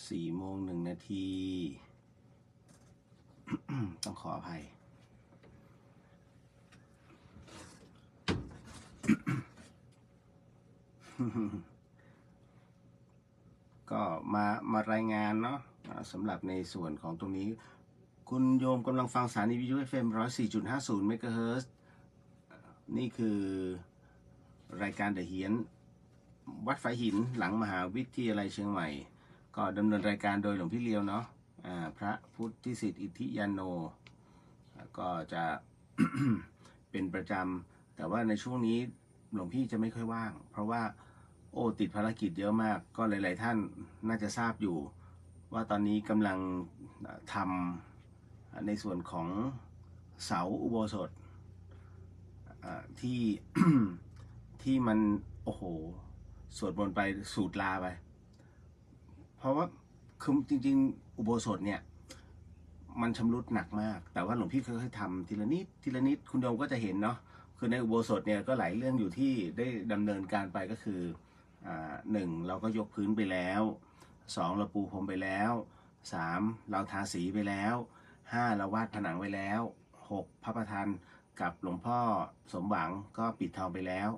4:01 ต้องขออภัยก็มารายงานเนาะสำหรับในส่วนของตรงนี้คุณโยมกำลังฟังสถานีวิทยุ FM 104.50 เมกะเฮิรตซ์นี่คือรายการเดอะเฮียนวัดฝายหินหลังมหาวิทยาลัยเชียงใหม่ก็ดำเนินรายการโดยหลวงพี่เลียวเนาะพระพุทธิสิทธิอิทธิยาโนก็จะ เป็นประจำแต่ว่าในช่วงนี้หลวงพี่จะไม่ค่อยว่างเพราะว่าติดภารกิจเยอะมากก็หลายๆท่านน่าจะทราบอยู่ว่าตอนนี้กำลังทำในส่วนของเสาอุโบสถที่ ที่มันโอ้โหสวดมนต์ไปสูตรลาไปเพราะว่าคือจริงๆอุโบสถเนี่ยมันชำรุดหนักมากแต่ว่าหลวงพี่ค่อยๆทำทีละนิดทีละนิดคุณโยมก็จะเห็นเนาะคือในอุโบสถเนี่ยก็หลายเรื่องอยู่ที่ได้ดำเนินการไปก็คือ1เราก็ยกพื้นไปแล้ว2เราปูพรมไปแล้ว3เราทาสีไปแล้ว5เราวาดผนังไว้แล้ว6พระประธานกับหลวงพ่อสมหวังก็ปิดทองไปแล้ว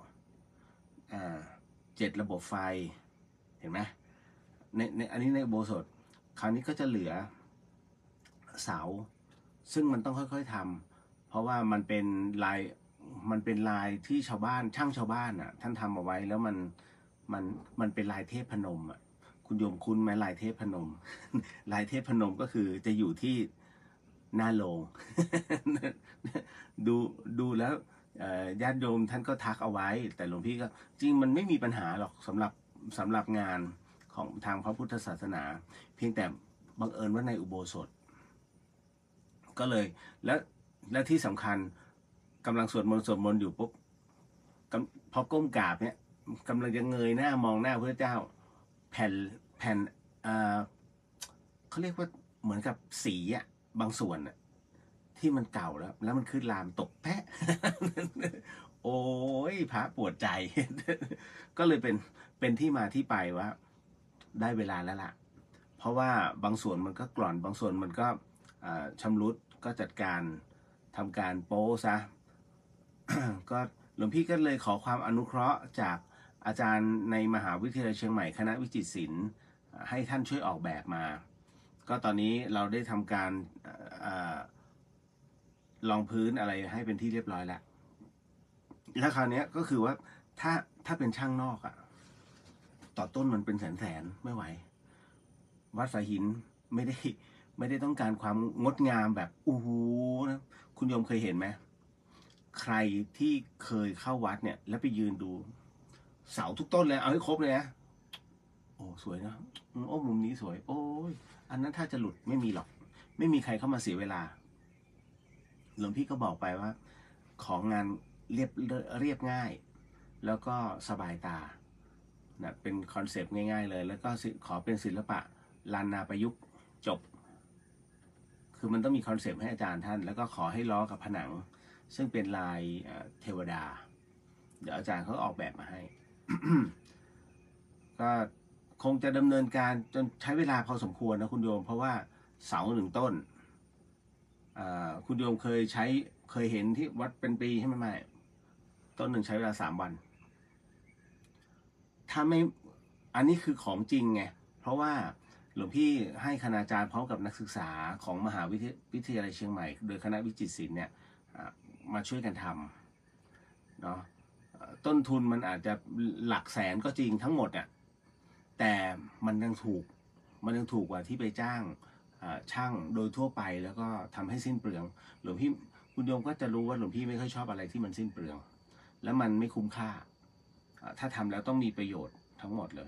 7ระบบไฟเห็นไหมในอันนี้ในอุโบสถคราวนี้ก็จะเหลือเสาซึ่งมันต้องค่อยๆทำเพราะว่ามันเป็นลายที่ชาวบ้านช่างชาวบ้านอ่ะท่านทำเอาไว้แล้วมันเป็นลายเทพพนมอ่ะคุณโยมคุ้นไหมลายเทพพนม ลายเทพพนมก็คือจะอยู่ที่หน้าโลง ดูแล้วญาติโยมท่านก็ทักเอาไว้แต่หลวงพี่ก็จริงมันไม่มีปัญหาหรอกสำหรับงานของทางพระพุทธศาสนาเพียงแต่บังเอิญว่าในอุโบสถก็เลยและที่สำคัญกำลังสวดมนต์อยู่ปุ๊บพอก้มกราบเนี่ยกำลังจะเงยหน้ามองหน้าพระเจ้าแผ่นเขาเรียกว่าเหมือนกับสีอะบางส่วนอะที่มันเก่าแล้วมันขึ้นลามตกแพะ โอ้ยพระปวดใจ ก็เลยเป็นที่มาที่ไปว่าได้เวลาแล้วล่ะเพราะว่าบางส่วนมันก็กร่อนบางส่วนมันก็ชำรุดก็จัดการทำการโป้ซะ ก็หลวงพี่ก็เลยขอความอนุเคราะห์จากอาจารย์ในมหาวิทยาลัยเชียงใหม่คณะวิจิตรศิลป์ให้ท่านช่วยออกแบบมาก็ตอนนี้เราได้ทำการรองพื้นอะไรให้เป็นที่เรียบร้อยแล้วคราวนี้ก็คือว่าถ้าเป็นช่างนอกอะต่อต้นมันเป็นแสนไม่ไหววัดฝายหินไม่ได้ต้องการความงดงามแบบอู้หูนะคุณโยมเคยเห็นไหมใครที่เคยเข้าวัดเนี่ยแล้วไปยืนดูเสาทุกต้นเลยเอาให้ครบเลยนะโอ้สวยนะโอ้มุมนี้สวยโอ้ยอันนั้นถ้าจะหลุดไม่มีหรอกไม่มีใครเข้ามาเสียเวลาหลวงพี่ก็บอกไปว่าของงานเรียบง่ายแล้วก็สบายตานะเป็นคอนเซปต์ง่ายๆเลยแล้วก็ขอเป็นศิลปะลานนาประยุกต์จบคือมันต้องมีคอนเซปต์ให้อาจารย์ท่านแล้วก็ขอให้ล้อกับผนังซึ่งเป็นลายเทวดาเดี๋ยวอาจารย์เขาออกแบบมาให้ ก็คงจะดำเนินการจนใช้เวลาพอสมควรนะคุณโยมเพราะว่าเสา1 ต้นคุณโยมเคยเห็นที่วัดเป็นปีใช่ไหมไม่ต้นหนึ่งใช้เวลา3 วันถ้าไม่อันนี้คือของจริงไงเพราะว่าหลวงพี่ให้คณาจารย์พร้อมกับนักศึกษาของมหาวิทยาลัยเชียงใหม่โดยคณะวิจิตรศิลป์เนี่ยมาช่วยกันทำเนาะต้นทุนมันอาจจะหลักแสนก็จริงทั้งหมดอ่ะแต่มันยังถูกกว่าที่ไปจ้างช่างโดยทั่วไปแล้วก็ทำให้สิ้นเปลืองหลวงพี่คุณโยมก็จะรู้ว่าหลวงพี่ไม่ค่อยชอบอะไรที่มันสิ้นเปลืองและมันไม่คุ้มค่าถ้าทำแล้วต้องมีประโยชน์ทั้งหมดเลย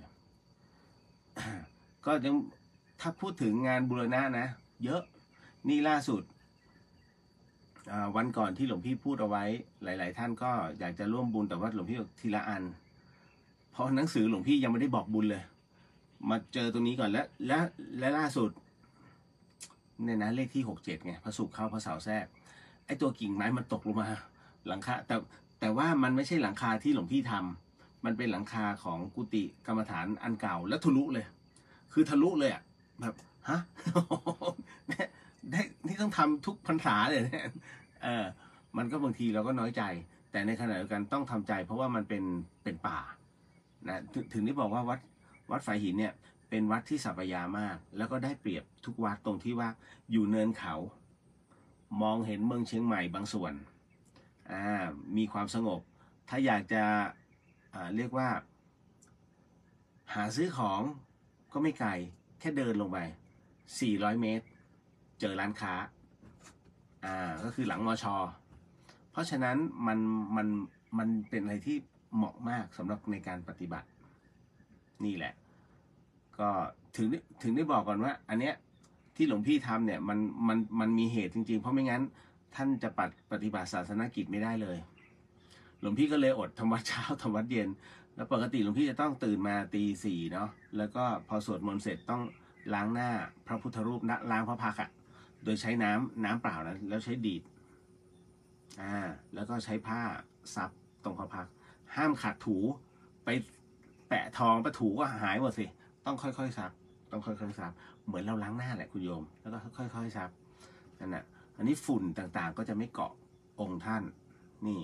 ก็ยังถ้าพูดถึงงานบูรณะนะเยอะนี่ล่าสุดวันก่อนที่หลวงพี่พูดเอาไว้หลายๆท่านก็อยากจะร่วมบุญแต่ว่าหลวงพี่ทีละอันเพราะหนังสือหลวงพี่ยังไม่ได้บอกบุญเลยมาเจอตรงนี้ก่อนและล่าสุดเนี่ยนะเลขที่67ไงพระศุกร์เข้าพระเสาร์แทรกไอตัวกิ่งไม้มันตกลงมาหลังคาแต่ว่ามันไม่ใช่หลังคาที่หลวงพี่ทำมันเป็นหลังคาของกุฏิกรรมฐานอันเก่าแล้วทะลุเลยคือทะลุเลยอ่ะแบบฮะ ได้นี่ต้องทำทุกพรรษาเลยเนี่ยมันก็บางทีเราก็น้อยใจ แต่ในขณะเดียวกันต้องทำใจเพราะว่ามันเป็นป่านะถึงได้บอกว่าวัดฝายหินเนี่ยเป็นวัดที่สัปยามาก แล้วก็ได้เปรียบทุกวัดตรงที่ว่าอยู่เนินเขามองเห็นเมืองเชียงใหม่บางส่วนมีความสงบถ้าอยากจะเรียกว่าหาซื้อของก็ไม่ไกลแค่เดินลงไป400 เมตรเจอร้านค้าก็คือหลังมช.เพราะฉะนั้นมันเป็นอะไรที่เหมาะมากสำหรับในการปฏิบัตินี่แหละก็ถึงได้บอกก่อนว่าอันเนี้ยที่หลวงพี่ทำเนี่ยมันมีเหตุจริงๆเพราะไม่งั้นท่านจะปฏิบัติศาสนกิจไม่ได้เลยหลวงพี่ก็เลยอดทำวัดเช้าทำวัดเย็นแล้วปกติหลวงพี่จะต้องตื่นมาตี 4เนาะแล้วก็พอสวดมนต์เสร็จต้องล้างหน้าพระพุทธรูปล้างพระพักตร์โดยใช้น้ำเปล่านะแล้วใช้ดีดแล้วก็ใช้ผ้าซับตรงพระพักตร์ห้ามขัดถูไปแปะทองไปถูก็หายหมดสิต้องค่อยๆซับต้องค่อยๆซับเหมือนเราล้างหน้าแหละคุณโยมแล้วก็ค่อยๆซับนั่นแหละอันนี้ฝุ่นต่างๆก็จะไม่เกาะองค์ท่านนี่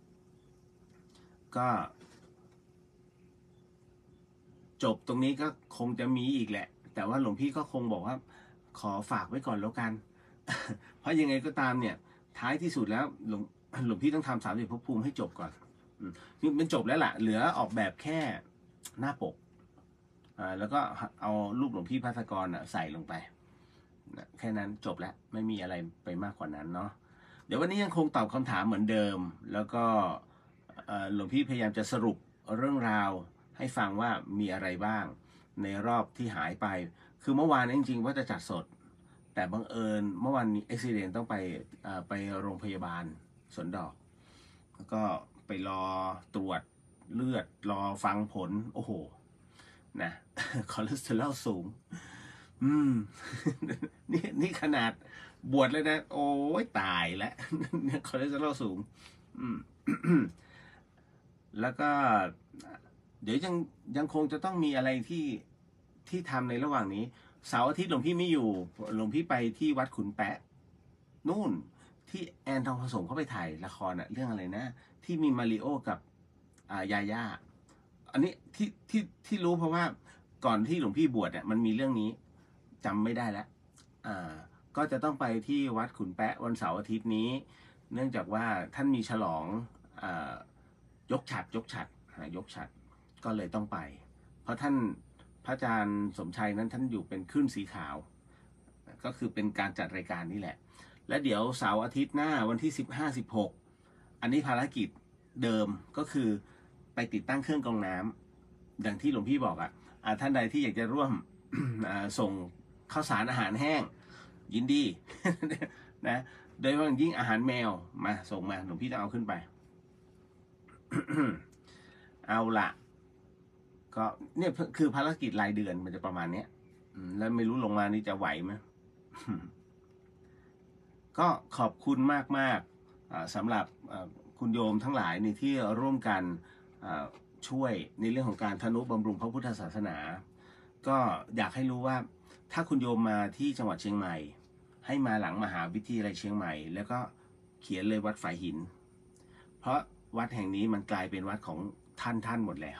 ก็จบตรงนี้ก็คงจะมีอีกแหละแต่ว่าหลวงพี่ก็คงบอกว่าขอฝากไว้ก่อนแล้วกัน เพราะยังไงก็ตามเนี่ยท้ายที่สุดแล้วหลวงพี่ต้องทำ30 ภพภูมิให้จบก่อนนี่มันจบแล้วล่ะเหลือออกแบบแค่หน้าปกแล้วก็เอารูปหลวงพี่ภัสกรใส่ลงไปแค่นั้นจบแล้วไม่มีอะไรไปมากกว่านั้นเนาะเดี๋ยววันนี้ยังคงตอบคำถามเหมือนเดิมแล้วก็หลวงพี่พยายามจะสรุปเรื่องราวให้ฟังว่ามีอะไรบ้างในรอบที่หายไปคือเมื่อวานจริงๆว่าจะจัดสดแต่บังเอิญเมื่อวานนี้อุบัติเหตุต้องไปโรงพยาบาลสวนดอกแล้วก็ไปรอตรวจเลือดรอฟังผลโอ้โหนะคอเลสเตอรอลสูงนี่ขนาดบวชเลยนะโอ้ยตายแล้วคอเลสเตอรอลสูงแล้วก็เดี๋ยวยังคงจะต้องมีอะไรที่ทำในระหว่างนี้เสาร์อาทิตย์หลวงพี่ไม่อยู่หลวงพี่ไปที่วัดขุนแปะนู่นที่แอนทองผสมเขาไปถ่ายละครเรื่องอะไรนะที่มีมาริโอกับยาย่าอันนี้ที่รู้เพราะว่าก่อนที่หลวงพี่บวชมันมีเรื่องนี้จำไม่ได้แล้วก็จะต้องไปที่วัดขุนแปะวันเสาร์อาทิตย์นี้เนื่องจากว่าท่านมีฉลองยกฉัตรก็เลยต้องไปเพราะท่านพระอาจารย์สมชัยนั้นท่านอยู่เป็นคลื่นสีขาวก็คือเป็นการจัดรายการนี่แหละและเดี๋ยวเสาร์อาทิตย์หน้าวันที่15-16อันนี้ภารกิจเดิมก็คือไปติดตั้งเครื่องกรองน้ำดังที่หลวงพี่บอกท่านใดที่อยากจะร่วม ส่งข้าวสารอาหารแห้งยินดี นะโดยเฉพาะยิ่งอาหารแมวมาส่งมาหลวงพี่จะเอาขึ้นไป เอาละก็เนี่ยคือภารกิจรายเดือนมันจะประมาณเนี้ยแล้วไม่รู้ลงมานี่จะไหวไหม ก็ขอบคุณมากสำหรับคุณโยมทั้งหลายนี่ที่ร่วมกันช่วยในเรื่องของการทนุบำรุงพระพุทธศาสนา ก็อยากให้รู้ว่าถ้าคุณโยมมาที่จังหวัดเชียงใหม่ให้มาหลังมหาวิทยาลัยเชียงใหม่แล้วก็เขียนเลยวัดฝายหินเพราะวัดแห่งนี้มันกลายเป็นวัดของท่านหมดแล้ว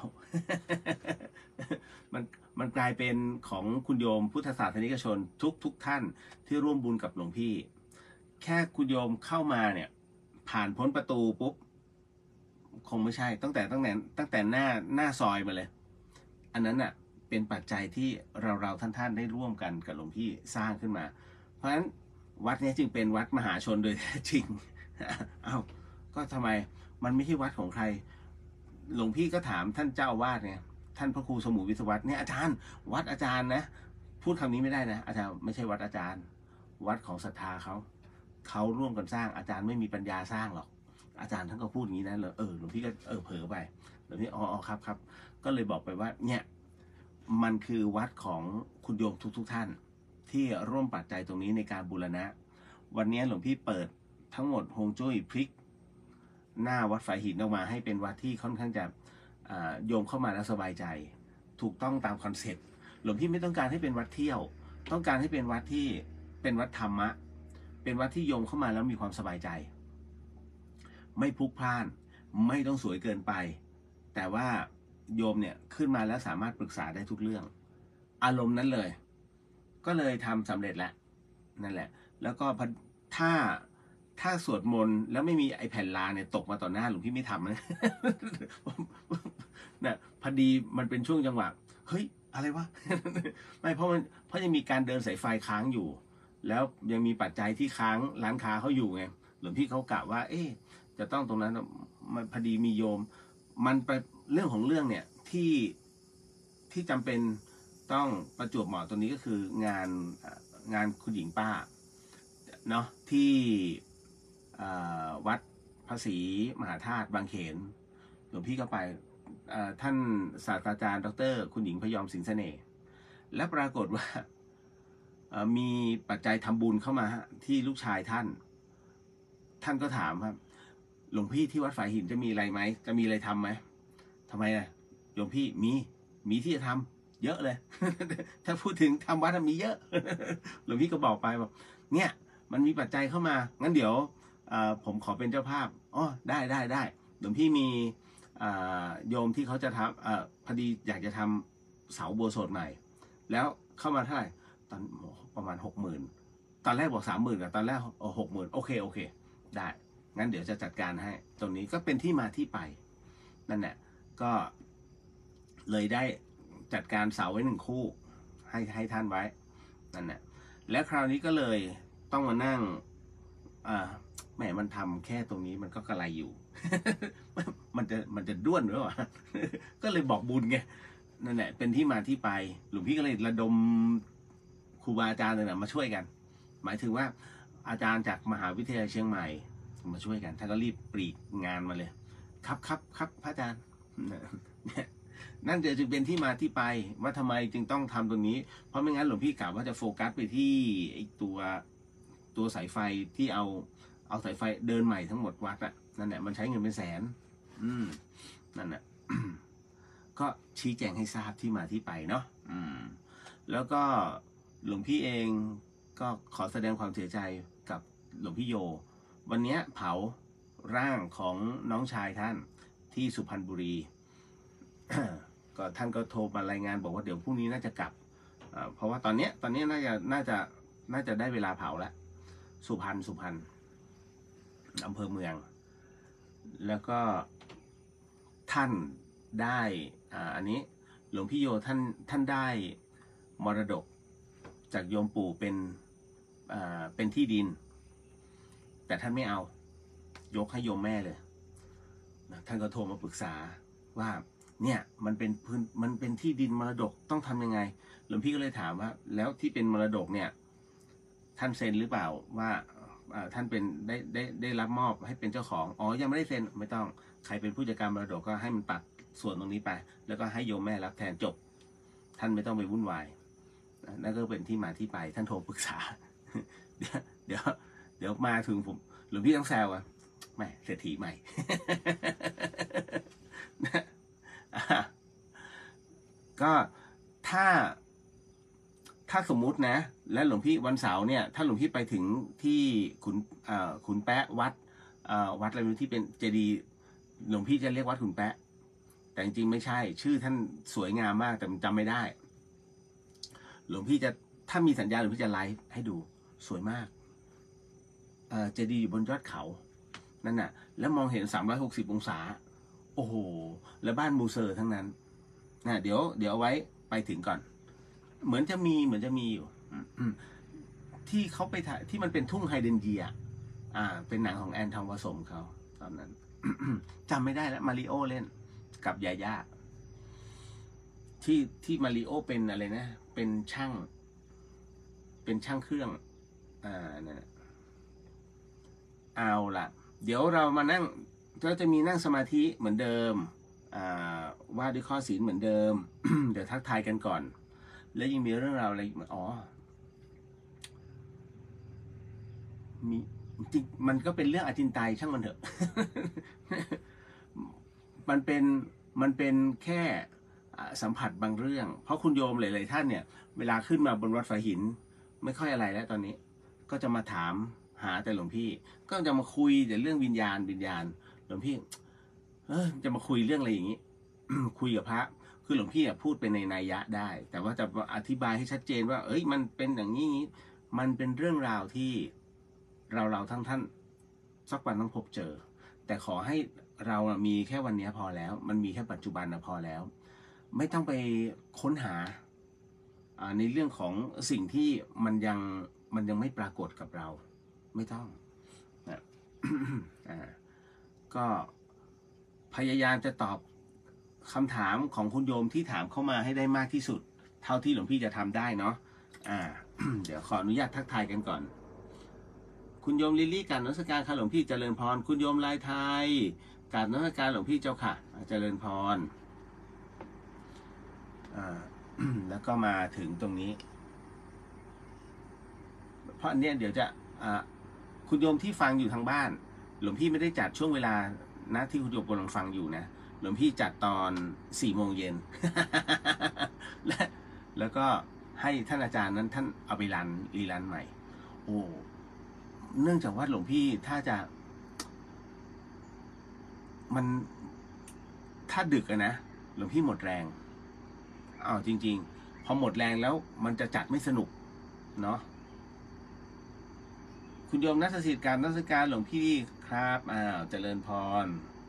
มันกลายเป็นของคุณโยมพุทธศาสนิกชนทุกท่านที่ร่วมบุญกับหลวงพี่แค่คุณโยมเข้ามาเนี่ยผ่านพ้นประตูปุ๊บคงไม่ใช่ตั้งแต่หน้าซอยมาเลยอันนั้นเป็นปัจจัยที่เราท่านได้ร่วมกันกับหลวงพี่สร้างขึ้นมาเพราะฉะนั้นวัดนี้จึงเป็นวัดมหาชนโดยแท้จริง ก็ทำไมมันไม่ใช่วัดของใครหลวงพี่ก็ถามท่านเจ้าอาวาสเนี่ยท่านพระครูสมุวิศวัตเนี่ยอาจารย์วัดอาจารย์นะพูดคำนี้ไม่ได้นะอาจารย์ไม่ใช่วัดอาจารย์วัดของศรัทธาเขาร่วมกันสร้างอาจารย์ไม่มีปัญญาสร้างหรอกอาจารย์ท่านก็พูดอย่างนี้นะหลวงพี่ก็เผลอไปหลวงพี่ครับก็เลยบอกไปว่าเนี่ยมันคือวัดของคุณโยมทุกท่านที่ร่วมปัจจัยตรงนี้ในการบูรณะวันนี้หลวงพี่เปิดทั้งหมดฮวงจุ้ยพลิกหน้าวัดฝายหินออกมาให้เป็นวัดที่ค่อนข้างจะโยมเข้ามาแล้วสบายใจถูกต้องตามคอนเซ็ปต์หลวงพี่ไม่ต้องการให้เป็นวัดเที่ยวต้องการให้เป็นวัดที่เป็นวัดธรรมะเป็นวัดที่โยมเข้ามาแล้วมีความสบายใจไม่พลุกพล่านไม่ต้องสวยเกินไปแต่ว่าโยมเนี่ยขึ้นมาแล้วสามารถปรึกษาได้ทุกเรื่องอารมณ์นั้นเลยก็เลยทำสำเร็จแล้วนั่นแหละแล้วก็ถ้าสวดมนต์แล้วไม่มีไอ้แผ่นลาเนี่ยตกมาต่อหน้าหลวงพี่ไม่ทำนะนะพอดีมันเป็นช่วงจังหวะเฮ้ยอะไรวะไม่เพราะยังมีการเดินสายไฟค้างอยู่แล้วยังมีปัจจัยที่ค้างร้านค้าเขาอยู่ไงหลวงพี่เขากะว่าจะต้องตรงนั้นมันพอดีมีโยมมันไปเรื่องของเรื่องเนี่ยที่จำเป็นต้องประจวบเหมาะตัวนี้ก็คืองานคุณหญิงป้าเนาะที่วัดภาษีมหาธาตุบางเขนหลวงพี่ก็ไปท่านศาสตราจารย์ดร.คุณหญิงพยอมสินเสน่ห์และปรากฏว่ามีปัจจัยทำบุญเข้ามาที่ลูกชายท่านก็ถามครับหลวงพี่ที่วัดฝายหินจะมีอะไรไหมจะมีอะไรทำไหมทำไมอ่ะหลวงพี่มีที่จะทำเยอะเลย ถ้าพูดถึงทำวัดมีเยอะ หลวงพี่ก็บอกไปบอกเนี่ยมันมีปัจจัยเข้ามางั้นเดี๋ยวผมขอเป็นเจ้าภาพอ๋อได้หลวงพี่มีโยมที่เขาจะทำพอดีอยากจะทำเสาโบสถ์ใหม่แล้วเข้ามาเท่าไหร่ตอนประมาณ60,000ตอนแรกบอก30,000กับตอนแรก60,000โอเคได้งั้นเดี๋ยวจะจัดการให้ตรงนี้ก็เป็นที่มาที่ไปนั่นแหละก็เลยได้จัดการเสาไว้1 คู่ให้ท่านไว้นั่นแหละแล้วคราวนี้ก็เลยต้องมานั่งแหมมันทำแค่ตรงนี้มันก็กระไรอยู่ มันจะด้วนหรือเปล่า ก็เลยบอกบุญไงนั่นแหละเป็นที่มาที่ไปหลวงพี่ก็เลยระดมครูบาอาจารย์เลยนะมาช่วยกันหมายถึงว่าอาจารย์จากมหาวิทยาลัยเชียงใหม่มาช่วยกันท่านก็รีบปลีกงานมาเลยครับพระอาจารย์นั่นจึงเป็นที่มาที่ไปว่าทำไมจึงต้องทำตรงนี้เพราะไม่งั้นหลวงพี่กล่าวว่าจะโฟกัสไปที่ไอ้ตัวสายไฟที่เอาสายไฟเดินใหม่ทั้งหมดวัดอะนั่นแหละมันใช้เงินเป็นแสนนั่นแหละ ก็ชี้แจงให้ทราบที่มาที่ไปเนาะแล้วก็หลวงพี่เองก็ขอแสดงความเสียใจกับหลวงพี่โยวันนี้เผาร่างของน้องชายท่านที่สุพรรณบุรี ก็ท่านก็โทรมารายงานบอกว่าเดี๋ยวพรุ่งนี้น่าจะกลับเพราะว่าตอนนี้น่าจะได้เวลาเผาแล้วสุพรรณอำเภอเมืองแล้วก็ท่านได้อันนี้หลวงพี่โยท่านได้มรดกจากโยมปู่เป็นที่ดินแต่ท่านไม่เอายกให้โยมแม่เลยท่านก็โทรมาปรึกษาว่าเนี่ยมันเป็นที่ดินมรดกต้องทำยังไงหลวงพี่ก็เลยถามว่าแล้วที่เป็นมรดกเนี่ยท่านเซ็นหรือเปล่าว่าท่านเป็นได้รับมอบให้เป็นเจ้าของยังไม่ได้เซ็นไม่ต้องใครเป็นผู้จัดการมรดกก็ให้มันตัดส่วนตรงนี้ไปแล้วก็ให้โยมแม่รับแทนจบท่านไม่ต้องไปวุ่นวายนั่นก็เป็นที่มาที่ไปท่านโทรปรึกษา เดี๋ยวมาถึงผมหลวงพี่ต้องแซวอะแม่เศรษฐีใหม่ ก็ถ้าสมมุตินะและหลวงพี่วันเสาร์เนี่ยถ้าหลวงพี่ไปถึงที่ขุนแปะวัดอะไรไม่รู้ที่เป็นเจดีย์หลวงพี่จะเรียกวัดขุนแปะแต่จริงๆไม่ใช่ชื่อท่านสวยงามมากแต่จำไม่ได้หลวงพี่จะถ้ามีสัญญาหลวงพี่จะไลฟ์ให้ดูสวยมากเจดีย์อยู่บนยอดเขานั่นน่ะแล้วมองเห็น360 องศาโอ้โหและบ้านมูเซอร์ทั้งนั้นนะเดี๋ยวเอาไว้ไปถึงก่อนเหมือนจะมีอยู่ที่เขาไปถ่ายที่มันเป็นทุ่งไฮเดนเยียเป็นหนังของแอนทองผสมเขาตอนนั้น จำไม่ได้แล้วมาริโอเล่นกับยาย่าที่มาริโอเป็นอะไรนะเป็นช่างเครื่องนั่นเอาล่ะเดี๋ยวเรามานั่งก็จะมีนั่งสมาธิเหมือนเดิมว่าด้วยข้อศีลเหมือนเดิม เดี๋ยวทักทายกันก่อนแล้วยังมีเรื่องราวอะไรมีจริงมันก็เป็นเรื่องอจินไตยช่างมันเถอะ มันเป็นแค่สัมผัสบางเรื่องเพราะคุณโยมหลายๆท่านเนี่ยเวลาขึ้นมาบนวัดฝายหินไม่ค่อยอะไรแล้วตอนนี้ก็จะมาถามหาแต่หลวงพี่ก็จะมาคุยแต่เรื่องวิญญาณหลวงพี่จะมาคุยเรื่องอะไรอย่างนี้ คุยกับพระคือหลวงพี่พูดเป็นในนัยยะได้แต่ว่าจะอธิบายให้ชัดเจนว่ามันเป็นอย่างนี้มันเป็นเรื่องราวที่เราทั้งท่านสักวันต้องพบเจอแต่ขอให้เรามีแค่วันนี้พอแล้วมันมีแค่ปัจจุบันพอแล้วไม่ต้องไปค้นหาในเรื่องของสิ่งที่มันยังไม่ปรากฏกับเราไม่ต้องนะ ก็พยายามจะตอบคำถามของคุณโยมที่ถามเข้ามาให้ได้มากที่สุดเท่าที่หลวงพี่จะทำได้เนาะ เดี๋ยวขออนุญาตทักทายกันก่อนคุณโยมลิลลี่กราบนมัสการค่ะหลวงพี่เจริญพรคุณโยมลายไทยกราบนมัสการหลวงพี่เจ้าค่ะเจริญพรแล้วก็มาถึงตรงนี้เพราะอันเนี้ยเดี๋ยวจะคุณโยมที่ฟังอยู่ทางบ้านหลวงพี่ไม่ได้จัดช่วงเวลานะที่คุณโยมกำลังฟังอยู่นะหลวงพี่จัดตอน4 โมงเย็น แล้วก็ให้ท่านอาจารย์นั้นท่านเอาไปรีรันใหม่โอ้เนื่องจากว่าหลวงพี่ถ้าจะมันถ้าดึกนะหลวงพี่หมดแรงจริงๆพอหมดแรงแล้วมันจะจัดไม่สนุกเนาะคุณโยมนักศิษย์การนักศึกษาหลวงพี่ครับเจริญพร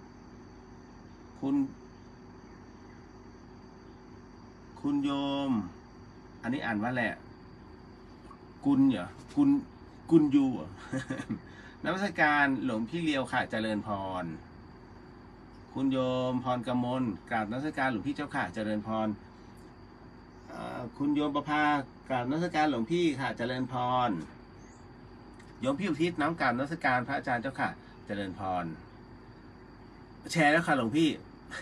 คุณโยมอันนี้อ่านว่าแหละกุลเหรอกุลยูนักวิชาการหลวงพี่เลียวค่ะเจริญพรคุณโยมพรกมลกราบนักวิชาการหลวงพี่เจ้าค่ะเจริญพรคุณโยมประภากราบนักวิชาการหลวงพี่ค่ะเจริญพรโยมพี่อุทิศน้อมกราบนักวิชาการพระอาจารย์เจ้าค่ะเจริญพรแชร์แล้วค่ะหลวงพี่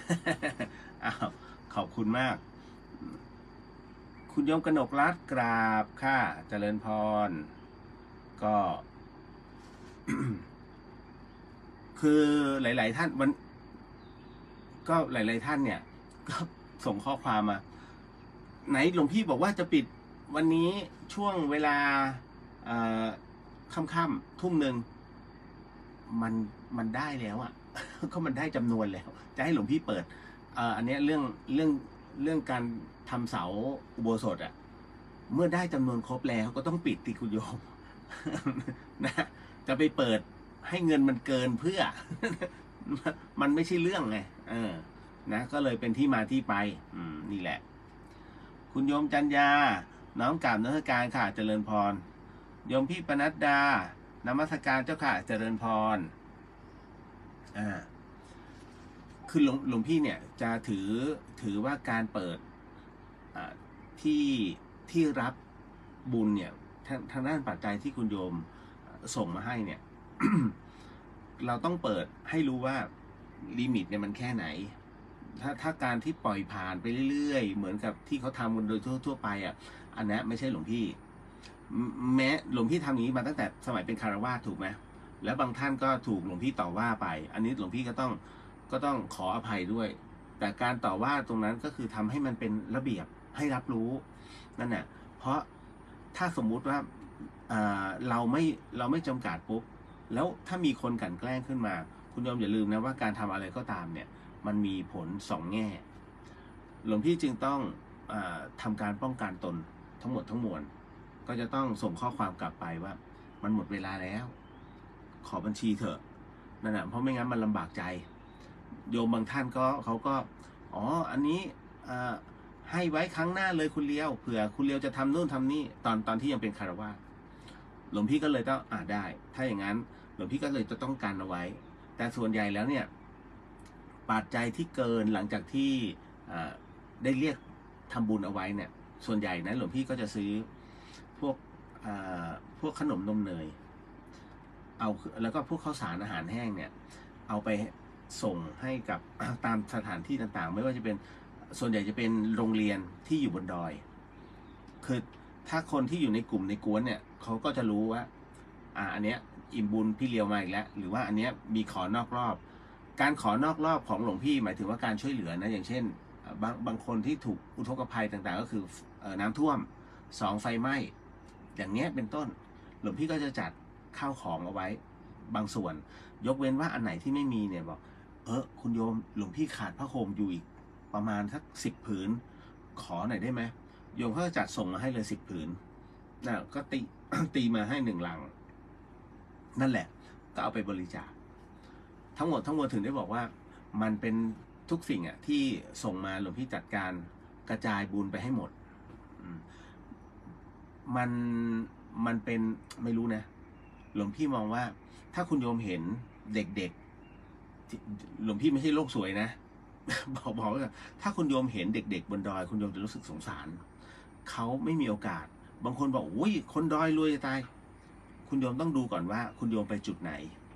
ขอบคุณมากคุณโยมกนกรัตน์กราบค่ะเจริญพรก็ คือหลายๆท่านก็หลายๆท่านเนี่ยก็ส่งข้อความมาไหนหลวงพี่บอกว่าจะปิดวันนี้ช่วงเวลาค่ำๆ ทุ่ม 1มันได้แล้วอ่ะ ก็มันได้จำนวนแล้วจะให้หลวงพี่เปิดอันนี้เรื่องการทำเสาอุโบสถอ่ะเมื่อได้จำนวนครบแล้วก็ต้องปิดติคุณโยม นะจะไปเปิดให้เงินมันเกินเพื่อ มันไม่ใช่เรื่องไงนะก็เลยเป็นที่มาที่ไปนี่แหละคุณโยมจันยาน้อมกราบนมัสการค่ะเจริญพรโยมพี่ปนัดดานมัสการเจ้าค่ะเจริญพรคือหลวงพี่เนี่ยจะถือว่าการเปิดที่รับบุญเนี่ยทางด้านปัจจัยที่คุณโยมส่งมาให้เนี่ย เราต้องเปิดให้รู้ว่าลิมิตเนี่ยมันแค่ไหนถ้าการที่ปล่อยผ่านไปเรื่อยๆเหมือนกับที่เขาทำกันโดยทั่วไปอันนี้ไม่ใช่หลวงพี่แม้หลวงพี่ทำอย่างนี้มาตั้งแต่สมัยเป็นคารวาสถูกไหมแล้วบางท่านก็ถูกหลวงพี่ต่อว่าไปอันนี้หลวงพี่ก็ต้องขออภัยด้วยแต่การต่อว่าตรงนั้นก็คือทำให้มันเป็นระเบียบให้รับรู้นั่นแหละเพราะถ้าสมมุติว่าเราไม่จำกัดปุ๊บแล้วถ้ามีคนกลั่นแกล้งขึ้นมาคุณโยมอย่าลืมนะว่าการทำอะไรก็ตามเนี่ยมันมีผล2 แง่หลวงพี่จึงต้องทำการป้องกันตนทั้งหมดทั้งมวลก็จะต้องส่งข้อความกลับไปว่ามันหมดเวลาแล้วขอบัญชีเถอะนั่นแหละเพราะไม่งั้นมันลำบากใจโยมบางท่านเขาก็อันนี้ให้ไว้ครั้งหน้าเลยคุณเลี้ยวเผื่อคุณเลี้ยวจะทำนู่นทำนี่ตอนที่ยังเป็นคารวาสหลวงพี่ก็เลยต้องได้ถ้าอย่างนั้นหลวงพี่ก็เลยจะต้องการเอาไว้แต่ส่วนใหญ่แล้วเนี่ยปัจจัยที่เกินหลังจากที่ได้เรียกทำบุญเอาไว้เนี่ยส่วนใหญ่นะหลวงพี่ก็จะซื้อพวกขนมนมเนยแล้วก็พวกข้าวสารอาหารแห้งเนี่ยเอาไปส่งให้กับตามสถานที่ต่างๆไม่ว่าจะเป็นส่วนใหญ่จะเป็นโรงเรียนที่อยู่บนดอยคือถ้าคนที่อยู่ในกลุ่มในกวนเนี่ยเขาก็จะรู้ว่าอันเนี้ยอิ่มบุญพี่เลียวมาอีกแล้วหรือว่าอันเนี้ยมีขอนอกรอบการขอนอกรอบของหลวงพี่หมายถึงว่าการช่วยเหลือนะอย่างเช่นบางคนที่ถูกอุทกภัยต่างๆก็คือน้ำท่วม2ไฟไหม้อย่างเนี้ยเป็นต้นหลวงพี่ก็จะจัดข้าวของเอาไว้บางส่วนยกเว้นว่าอันไหนที่ไม่มีเนี่ยบอกคุณโยมหลวงพี่ขาดผ้าห่มอยู่อีกประมาณสัก10 ผืนขอหน่อยได้ไหมโยมเขาจะจัดส่งมาให้เลย10 ผืนนะก็ตี ตีมาให้1 ลังนั่นแหละก็เอาไปบริจาคทั้งหมดถึงได้บอกว่ามันเป็นทุกสิ่งที่ส่งมาหลวงพี่จัดการกระจายบุญไปให้หมดมันเป็นไม่รู้นะหลวงพี่มองว่าถ้าคุณโยมเห็นเด็กๆหลวงพี่ไม่ใช่โลกสวยนะ บอกว่าถ้าคุณโยมเห็นเด็กๆบนดอยคุณโยมจะรู้สึกสงสารเขาไม่มีโอกาสบางคนบอกอุ้ยคนดอยรวยจะตายคุณโยมต้องดูก่อนว่าคุณโยมไปจุดไหน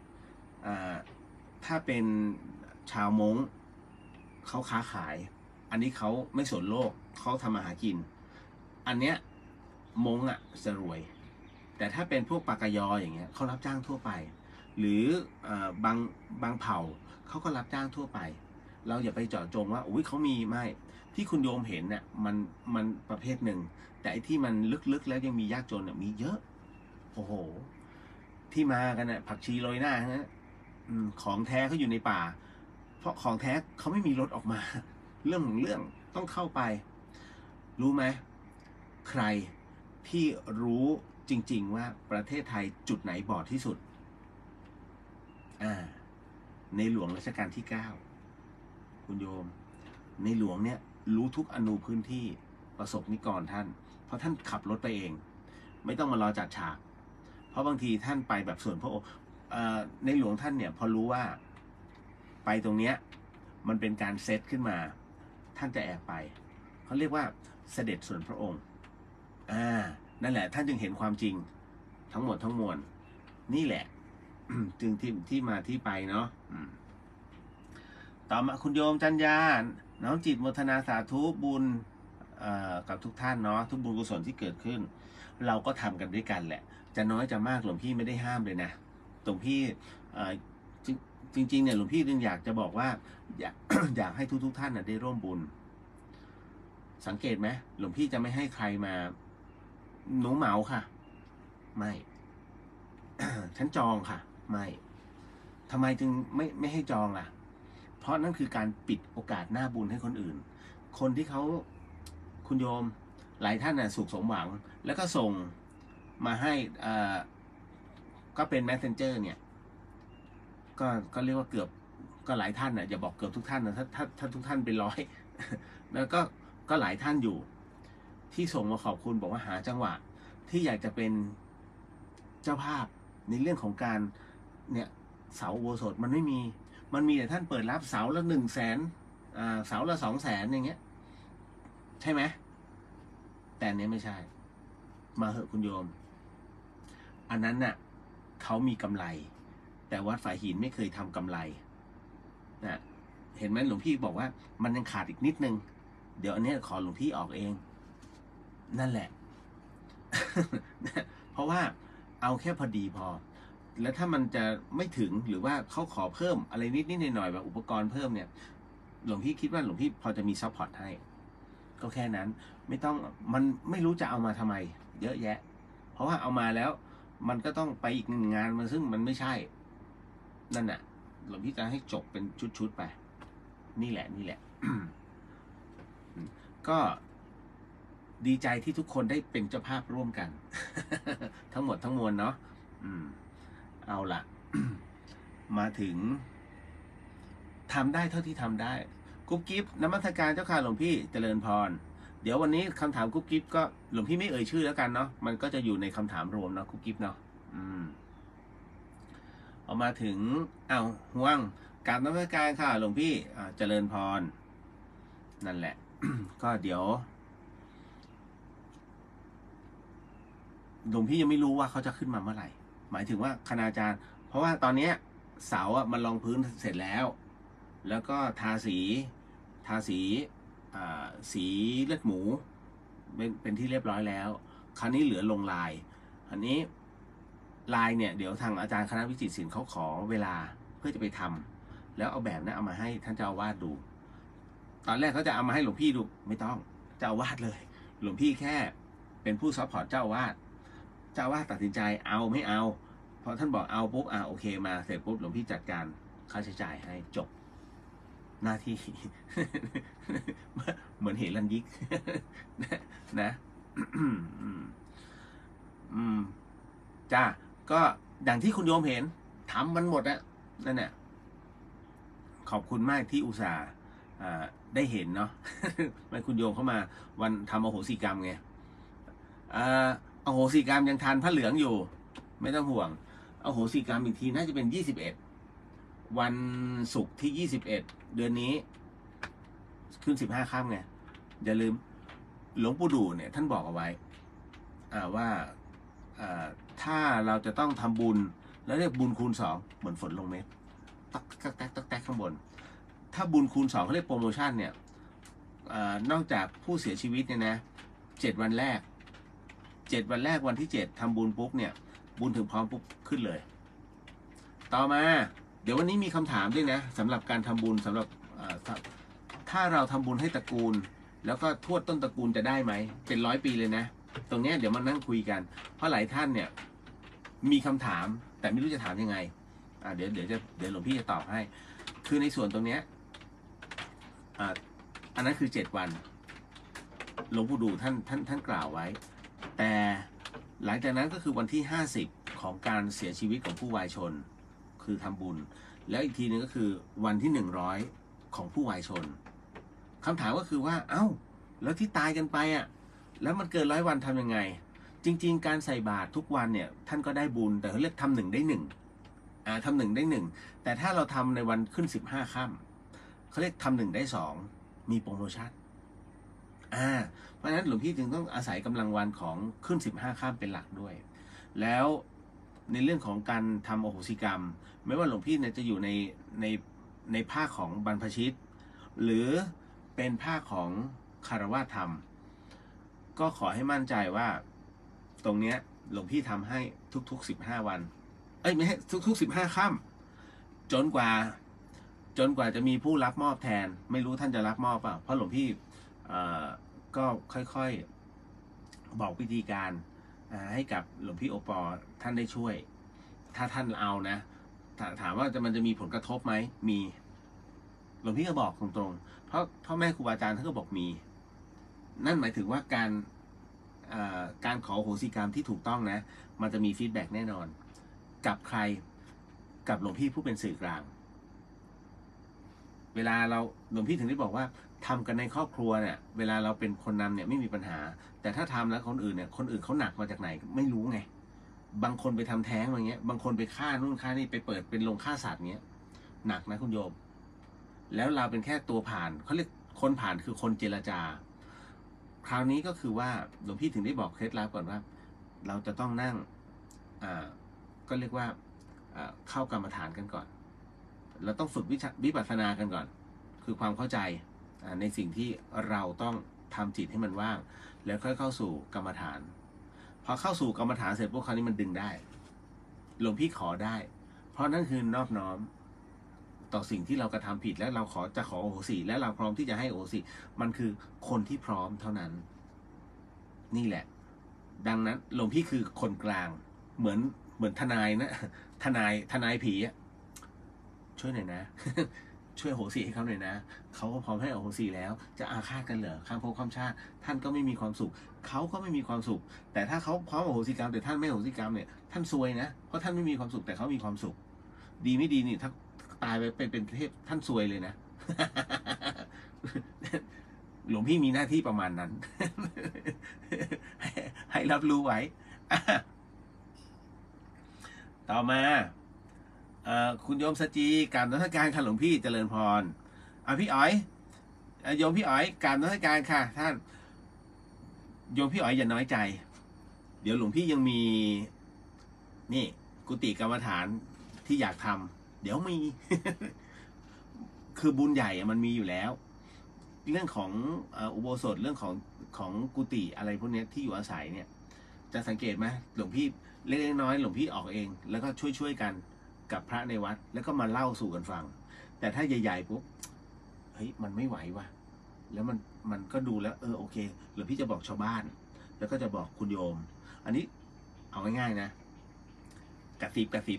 ถ้าเป็นชาวม้งเขาค้าขายอันนี้เขาไม่สนโลกเขาทำมาหากินอันเนี้ยม้งจะรวยแต่ถ้าเป็นพวกปากกยออย่างเงี้ยเขารับจ้างทั่วไปหรือบางเผ่าเขาก็รับจ้างทั่วไปเราอย่าไปเจาะจงว่าอุ้ยเขามีไม่ที่คุณโยมเห็นเนี่ยมันประเภทหนึ่งแต่ไอ้ที่มันลึกๆแล้วยังมียากจนมีเยอะโอ้โหที่มากันผักชีโรยหน้านะของแท้เขาอยู่ในป่าเพราะของแท้เขาไม่มีรถออกมาเรื่องของเรื่องต้องเข้าไปรู้ไหมใครที่รู้จริงๆว่าประเทศไทยจุดไหนบอดที่สุดในหลวงรัชกาลที่9คุณโยมในหลวงเนี่ยรู้ทุกอนูพื้นที่ประสบนิกรท่านเพราะท่านขับรถไปเองไม่ต้องมารอจัดฉากเพราะบางทีท่านไปแบบส่วนพระองค์ในหลวงท่านเนี่ยพอรู้ว่าไปตรงเนี้ยมันเป็นการเซตขึ้นมาท่านจะแอบไปเขาเรียกว่าเสด็จส่วนพระองค์นั่นแหละท่านจึงเห็นความจริงทั้งหมดทั้งมวลนี่แหละ จึงที่มาที่ไปเนาะต่อมาคุณโยมจัญญาน้อมจิตโมทนาสาธุบุญกับทุกท่านเนาะทุกบุญกุศลที่เกิดขึ้นเราก็ทำกันด้วยกันแหละจะน้อยจะมากหลวงพี่ไม่ได้ห้ามเลยนะหลวงพี่จริงเนี่ยหลวงพี่จึงอยากจะบอกว่าอยากให้ทุกท่านได้ร่วมบุญสังเกตไหมหลวงพี่จะไม่ให้ใครมาหนูเหมาค่ะไม่ ฉันจองค่ะไม่ทำไมจึงไม่ให้จองล่ะเพราะนั่นคือการปิดโอกาสหน้าบุญให้คนอื่นคนที่เขาคุณโยมหลายท่านสุขสมหวังแล้วก็ส่งมาให้ก็เป็น messenger เนี่ยก็เรียกว่าเกือบก็หลายท่านอย่าบอกเกือบทุกท่านนะถ้าทุกท่านเป็นร้อย แล้วก็หลายท่านอยู่ที่ส่งมาขอบคุณบอกว่าหาจังหวะที่อยากจะเป็นเจ้าภาพในเรื่องของการเนี่ยเสาอุโบสถมันไม่มีมันมีแต่ท่านเปิดรับเสาละ100,000เสาละ200,000อย่างเงี้ยใช่ไหมแต่เนี้ยไม่ใช่มาเหอะคุณโยมอันนั้นเขามีกำไรแต่วัดฝายหินไม่เคยทำกำไรนะเห็นไหมหลวงพี่บอกว่ามันยังขาดอีกนิดนึงเดี๋ยวอันนี้ขอหลวงพี่ออกเองนั่นแหละ เพราะว่าเอาแค่พอดีพอแล้วถ้ามันจะไม่ถึงหรือว่าเขาขอเพิ่มอะไรนิดหน่อยแบบอุปกรณ์เพิ่มเนี่ยหลวงพี่คิดว่าหลวงพี่พอจะมีซัพพอร์ตให้ก็แค่นั้นไม่ต้องมันไม่รู้จะเอามาทำไมเยอะแยะเพราะว่าเอามาแล้วมันก็ต้องไปอีกงานมันซึ่งมันไม่ใช่นั่นหลวงพี่จะให้จบเป็นชุดๆไปนี่แหละ ก็ดีใจที่ทุกคนได้เป็นเจ้าภาพร่วมกัน ทั้งหมดทั้งมวลเนาะเอาล่ะ มาถึงทำได้เท่าที่ทำได้กุ๊บกิ๊บนมัสการเจ้าค่ะหลวงพี่เจริญพรเดี๋ยววันนี้คำถามกุ๊บกิ๊บก็หลวงพี่ไม่เอ่ยชื่อแล้วกันเนาะมันก็จะอยู่ในคำถามรวมเนาะกุ๊บกิ๊บเนาะเอามาถึงห่วงกราบนมัสการค่ะหลวงพี่เจริญพรนั่นแหละ ก็เดี๋ยวหลวงพี่ยังไม่รู้ว่าเขาจะขึ้นมาเมื่อไหร่หมายถึงว่าคณาจารย์เพราะว่าตอนนี้เสามันรองพื้นเสร็จแล้วก็ทาสีสีเลือดหมูเป็นที่เรียบร้อยแล้วคราวนี้เหลือลงลายอันนี้ลายเนี่ยเดี๋ยวทางอาจารย์คณะวิจิตรศิลป์เขาขอเวลาเพื่อจะไปทำแล้วเอาแบบนั้นเอามาให้ท่านเจ้าอาวาสดูตอนแรกเขาจะเอามาให้หลวงพี่ดูไม่ต้องเจ้าอาวาสเลยหลวงพี่แค่เป็นผู้ซัพพอร์ตเจ้าอาวาสตัดสินใจเอาไม่เอาพอท่านบอกเอาปุ๊บโอเคมาเสร็จปุ๊บหลวงพี่จัดการค่าใช้จ่ายให้จบหน้าที่ เหมือนเหรัญยิก นะจ้าก็อย่างที่คุณโยมเห็นทำมันหมดอะนั่นแหละขอบคุณมากที่อุตส่าห์ได้เห็นเนาะ มันคุณโยมเข้ามาวันทำอโหสิกรรมไงอโหสิกรรมยังทานพระเหลืองอยู่ ไม่ต้องห่วงอโหสิกรรมอีกทีน่าจะเป็น21วันศุกร์ที่21เดือนนี้ขึ้น15ค่ำไงอย่าลืมหลวงปู่ดูเนี่ยท่านบอกเอาไว้ว่าถ้าเราจะต้องทำบุญแล้วเรียกบุญคูณ2เหมือนฝนลงเม็ดตักข้างบนถ้าบุญคูณ2เขาเรียกโปรโมชั่นเนี่ยนอกจากผู้เสียชีวิตเนี่ยนะ7 วันแรกวันที่7ทำบุญปุ๊บเนี่ยบุญถึงพร้อมปุ๊บขึ้นเลยต่อมาเดี๋ยววันนี้มีคำถามด้วยนะสำหรับการทำบุญสำหรับถ้าเราทำบุญให้ตระกูลแล้วก็ทวดต้นตระกูลจะได้ไหมเป็น100 ปีเลยนะตรงนี้เดี๋ยวมานั่งคุยกันเพราะหลายท่านเนี่ยมีคำถามแต่ไม่รู้จะถามยังไงเดี๋ยวหลวงพี่จะตอบให้คือในส่วนตรงนี้อันนั้นคือ7 วันหลวงปู่ดูท่านกล่าวไว้แต่หลังจากนั้นก็คือวันที่50ของการเสียชีวิตของผู้วายชนคือทำบุญแล้วอีกทีนึงก็คือวันที่100ของผู้วายชนคำถามก็คือว่าแล้วที่ตายกันไปแล้วมันเกิน100 วันทำยังไงจริงๆการใส่บาตรทุกวันเนี่ยท่านก็ได้บุญแต่เขาเรียกทำ1 ได้ 1ทำ1 ได้ 1แต่ถ้าเราทำในวันขึ้น15 ค่ำเขาเรียกทำ1 ได้ 2มีโปรโมชั่นเพราะฉะนั้นหลวงพี่จึงต้องอาศัยกำลังวันของขึ้น15 ค่ำเป็นหลักด้วยแล้วในเรื่องของการทำอโหสิกรรมไม่ว่าหลวงพี่เนี่ยจะอยู่ในภาคของบรรพชิตหรือเป็นภาคของคารวะธรรมก็ขอให้มั่นใจว่าตรงเนี้ยหลวงพี่ทำให้ทุกๆ15 วันไม่ใช่ทุกๆ15 ค่ำจนกว่าจะมีผู้รับมอบแทนไม่รู้ท่านจะรับมอบเปล่าเพราะหลวงพี่ก็ค่อยๆบอกวิธีการให้กับหลวงพี่โอปอท่านได้ช่วยถ้าท่านเอานะถามว่ามันจะมีผลกระทบไหมมีหลวงพี่ก็บอกตรงๆเพราะพ่อแม่ครูบาอาจารย์ท่านก็บอกมีนั่นหมายถึงว่าการขอโหสิกรรมที่ถูกต้องนะมันจะมีฟีดแบ็กแน่นอนกับใครกับหลวงพี่ผู้เป็นสื่อกลางเวลาหลวงพี่ถึงได้บอกว่าทำกันในครอบครัวเนี่ยเวลาเราเป็นคนนำเนี่ยไม่มีปัญหาแต่ถ้าทำแล้วคนอื่นเขาหนักมาจากไหนไม่รู้ไงบางคนไปทำแท้งอะไรเงี้ยบางคนไปฆ่านู่นฆ่านี่ไปเปิดเป็นโรงฆ่าสัตว์เงี้ยหนักนะคุณโยมแล้วเราเป็นแค่ตัวผ่านเขาเรียกคนผ่านคือคนเจรจาคราวนี้ก็คือว่าหลวงพี่ถึงได้บอกเคล็ดลับก่อนว่าเราจะต้องนั่งก็เรียกว่าเข้ากรรมฐานกันก่อนเราต้องฝึกวิปัสสนากันก่อนคือความเข้าใจในสิ่งที่เราต้องทำจิตให้มันว่างแล้วค่อยเข้าสู่กรรมฐานพอเข้าสู่กรรมฐานเสร็จพวกคราวนี้มันดึงได้หลวงพี่ขอได้เพราะนั่นคือนอบน้อมต่อสิ่งที่เรากระทำผิดแล้วเราจะขอโอโหสิและเราพร้อมที่จะให้โอโหสิมันคือคนที่พร้อมเท่านั้นนี่แหละดังนั้นหลวงพี่คือคนกลางเหมือนทนายนะทนายผีช่วยหน่อยนะ ช่วยโหสิให้เขาหน่อยนะเขาก็พร้อมให้โหสิแล้วจะอาฆาตกันเหรอข้ามภพข้ามชาติท่านก็ไม่มีความสุขเขาก็ไม่มีความสุขแต่ถ้าเขาพร้อมโหสิกรรมแต่ท่านไม่โหสิกรรมเนี่ยท่านซวยนะเพราะท่านไม่มีความสุขแต่เขามีความสุขดีไม่ดีนี่ถ้าตายไปเป็นเทพท่านซวยเลยนะ หลวงพี่มีหน้าที่ประมาณนั้น ให้รับรู้ไว้ ต่อมาคุณโยมสจีกราบนมัสการค่ะหลวงพี่เจริญพรพี่อ๋อยโยมพี่อ๋อยกราบนมัสการค่ะท่านโยมพี่อ๋อยอย่าน้อยใจเดี๋ยวหลวงพี่ยังมีนี่กุฏิกรรมฐานที่อยากทำเดี๋ยวมี คือบุญใหญ่มันมีอยู่แล้วเรื่องของอุโบสถเรื่องของกุฏิอะไรพวกนี้ที่อยู่อาศัยเนี่ยจะสังเกตไหมหลวงพี่เล็กน้อยหลวงพี่ออกเองแล้วก็ช่วยกันกับพระในวัดแล้วก็มาเล่าสู่กันฟังแต่ถ้าใหญ่ๆปุ๊บเฮ้ยมันไม่ไหวว่ะแล้วมันก็ดูแล้วโอเคหรือพี่จะบอกชาวบ้านแล้วก็จะบอกคุณโยมอันนี้เอาง่ายๆนะกระซิบ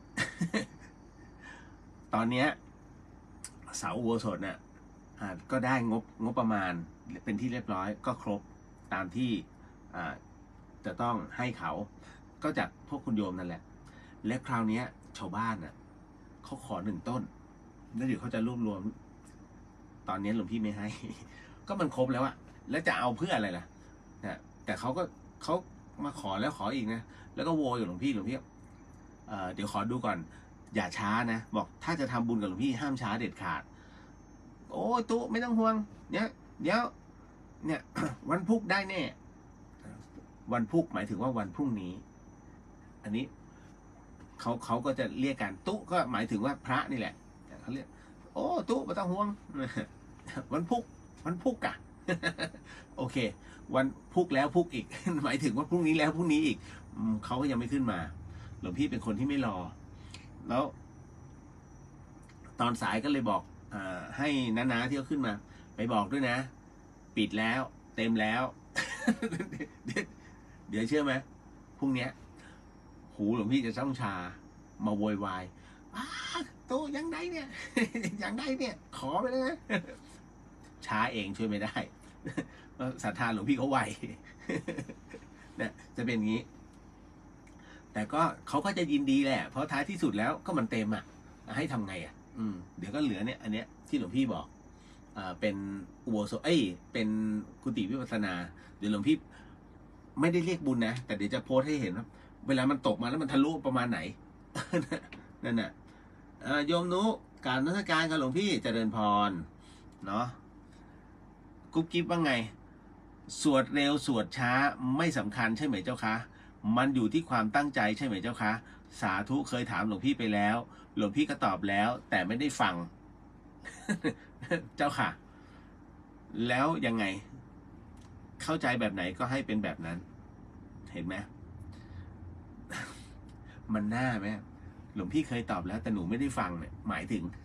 ตอนเนี้ยเสาอุโบสถเนี่ยก็ได้งบประมาณเป็นที่เรียบร้อยก็ครบตามที่จะต้องให้เขาก็จากพวกคุณโยมนั่นแหละและคราวนี้ชาวบ้านน่ะเขาขอ1 ต้นแล้วเดี๋ยวเขาจะรวบรวมตอนนี้หลวงพี่ไม่ให้ ก็มันครบแล้วอะแล้วจะเอาเพื่ออะไรล่ะนะแต่เขามาขอแล้วขออีกนะแล้วก็โวยกับหลวงพี่เดี๋ยวขอดูก่อนอย่าช้านะบอกถ้าจะทำบุญกับหลวงพี่ห้ามช้าเด็ดขาดโอ้ตุ๊ไม่ต้องห่วงเนี่ยเดี๋ยวเนี่ย วันพุธได้แน่วันพุธหมายถึงว่าวันพรุ่งนี้อันนี้เขาก็จะเรียกกันตุ๊ก็หมายถึงว่าพระนี่แหละเขาเรียกโอ้ตุ๊ไม่ต้องห่วง วันพุธกะ โอเควันพุธแล้วพุธอีก หมายถึงว่าพรุ่งนี้แล้วพรุ่งนี้อีกเขาก็ยังไม่ขึ้นมาหลวงพี่เป็นคนที่ไม่รอแล้วตอนสายก็เลยบอกให้น้าที่เขาขึ้นมาไปบอกด้วยนะปิดแล้วเต็มแล้ว เดี๋ยวเชื่อไหมพรุ่งนี้หูหลวงพี่จะต้องชามาโวยวายโตยังได้เนี่ย ยังได้เนี่ยขอไปเลยนะ ช้าเองช่วยไม่ได้ ศรัทธาหลวงพี่เขาไว เนี่ยจะเป็นอย่างนี้แต่ก็เขาก็จะยินดีแหละเพราะท้ายที่สุดแล้วก็มันเต็มให้ทำไงเดี๋ยวก็เหลือเนี่ยอันเนี้ยที่หลวงพี่บอกเป็นอุโบสถเป็นกุฏิวิปัสสนาเดี๋ยวหลวงพี่ไม่ได้เรียกบุญนะแต่เดี๋ยวจะโพสให้เห็นว่าเวลามันตกมาแล้วมันทะลุประมาณไหน นั่นน่ะโยมนุการนมัสการกับหลวงพี่เจริญพรเนาะกุ๊บกิ๊บว่าไงสวดเร็วสวดช้าไม่สำคัญใช่ไหมเจ้าคะมันอยู่ที่ความตั้งใจใช่ไหมเจ้าคะสาธุเคยถามหลวงพี่ไปแล้วหลวงพี่ก็ตอบแล้วแต่ไม่ได้ฟัง เจ้าค่ะแล้วยังไงเข้าใจแบบไหนก็ให้เป็นแบบนั้นเห็นไหม มันน่าไหมหลวงพี่เคยตอบแล้วแต่หนูไม่ได้ฟังเนี่ยหมายถึง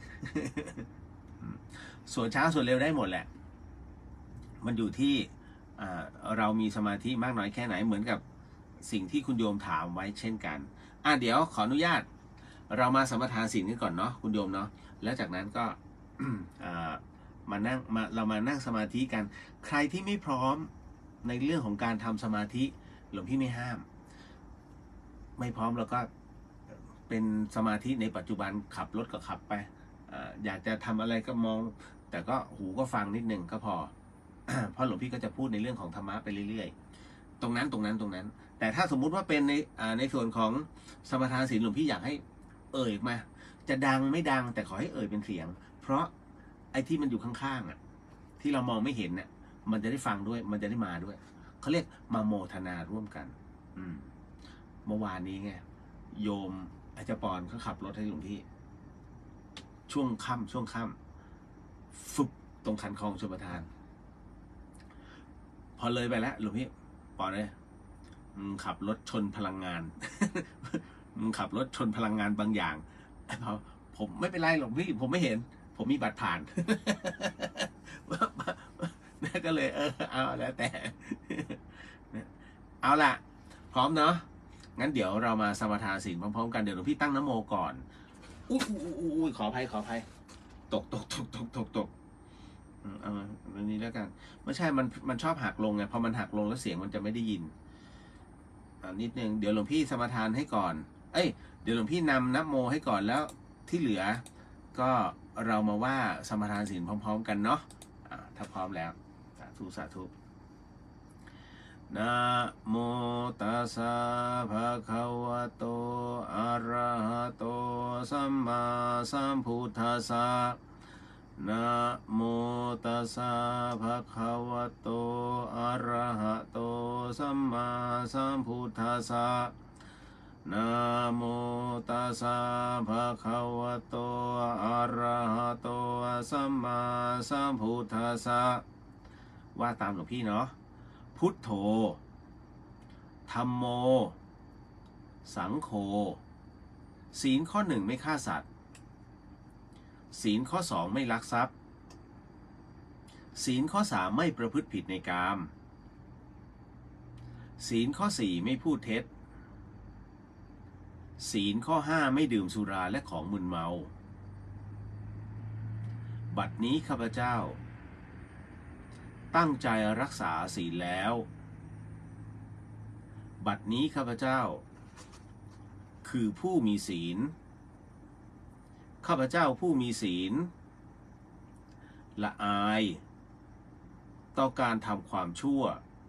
ส่วนช้าส่วนเร็วได้หมดแหละมันอยู่ที่เรามีสมาธิมากน้อยแค่ไหนเหมือนกับสิ่งที่คุณโยมถามไว้เช่นกันเดี๋ยวขออนุญาตเรามาสมทานศีลกันก่อนเนาะคุณโยมเนาะแล้วจากนั้นก็ เรามานั่งสมาธิกันใครที่ไม่พร้อมในเรื่องของการทำสมาธิหลวงพี่ไม่ห้ามไม่พร้อมเราก็เป็นสมาธิในปัจจุบันขับรถก็ขับไปอยากจะทำอะไรก็มองแต่ก็หูก็ฟังนิดนึงก็พอ เพราะหลวงพี่ก็จะพูดในเรื่องของธรรมะไปเรื่อยๆตรงนั้นแต่ถ้าสมมุติว่าเป็นในส่วนของสมทานศีลหลวงพี่อยากให้มาจะดังไม่ดังแต่ขอให้เป็นเสียงเพราะไอ้ที่มันอยู่ข้างๆที่เรามองไม่เห็นมันจะได้ฟังด้วยมันจะได้มาด้วยเขาเรียกมาโมทนาร่วมกันเมื่อวานนี้ไงโยมอาจารย์ปอนเขาขับรถให้หลวงพี่ช่วงค่ำฟึบตรงคันคลองชลประทานพอเลยไปแล้วหลวงพี่ปอนเลยมึงขับรถชนพลังงาน มึงขับรถชนพลังงานบางอย่างผมไม่เป็นไรหรอกพี่ผมไม่เห็นผมมีบัตรผ่าน ก็เลยเอาแล้วแต่ เอาล่ะพร้อมเนาะงั้นเดี๋ยวเรามาสมาทานศีลพร้อมๆกันเดี๋ยวหลวงพี่ตั้งนะโมก่อนอุ้ยขออภัยตกเอาอันนี้แล้วกันไม่ใช่มันชอบหักลงไงพอมันหักลงแล้วเสียงมันจะไม่ได้ยินนิดนึงเดี๋ยวหลวงพี่สมาทานให้ก่อนเดี๋ยวหลวงพี่นำนะโมให้ก่อนแล้วที่เหลือก็เรามาว่าสมาทานศีลพร้อมๆกันเนาะถ้าพร้อมแล้วสาธุนะโมตัสสะภะคะวะโตอะระหะโตสัมมาสัมพุทธัสสะนะโมตัสสะภะคะวะโตอะระหะโตสัมมาสัมพุทธัสสะนะโมตัสสะภะคะวะโตอะระหะโตสัมมาสัมพุทธัสสะว่าตามหลวงพี่เนาะพุทโธธัมโมสังโฆศีลข้อ 1ไม่ฆ่าสัตว์ศีลข้อ 2ไม่ลักทรัพย์ศีลข้อ 3ไม่ประพฤติผิดในกาม ศีลข้อ 4ไม่พูดเท็จ ศีลข้อ 5ไม่ดื่มสุราและของมึนเมา บัดนี้ข้าพเจ้าตั้งใจรักษาศีลแล้ว บัดนี้ข้าพเจ้าคือผู้มีศีล ข้าพเจ้าผู้มีศีลละอายต่อการทำความชั่ว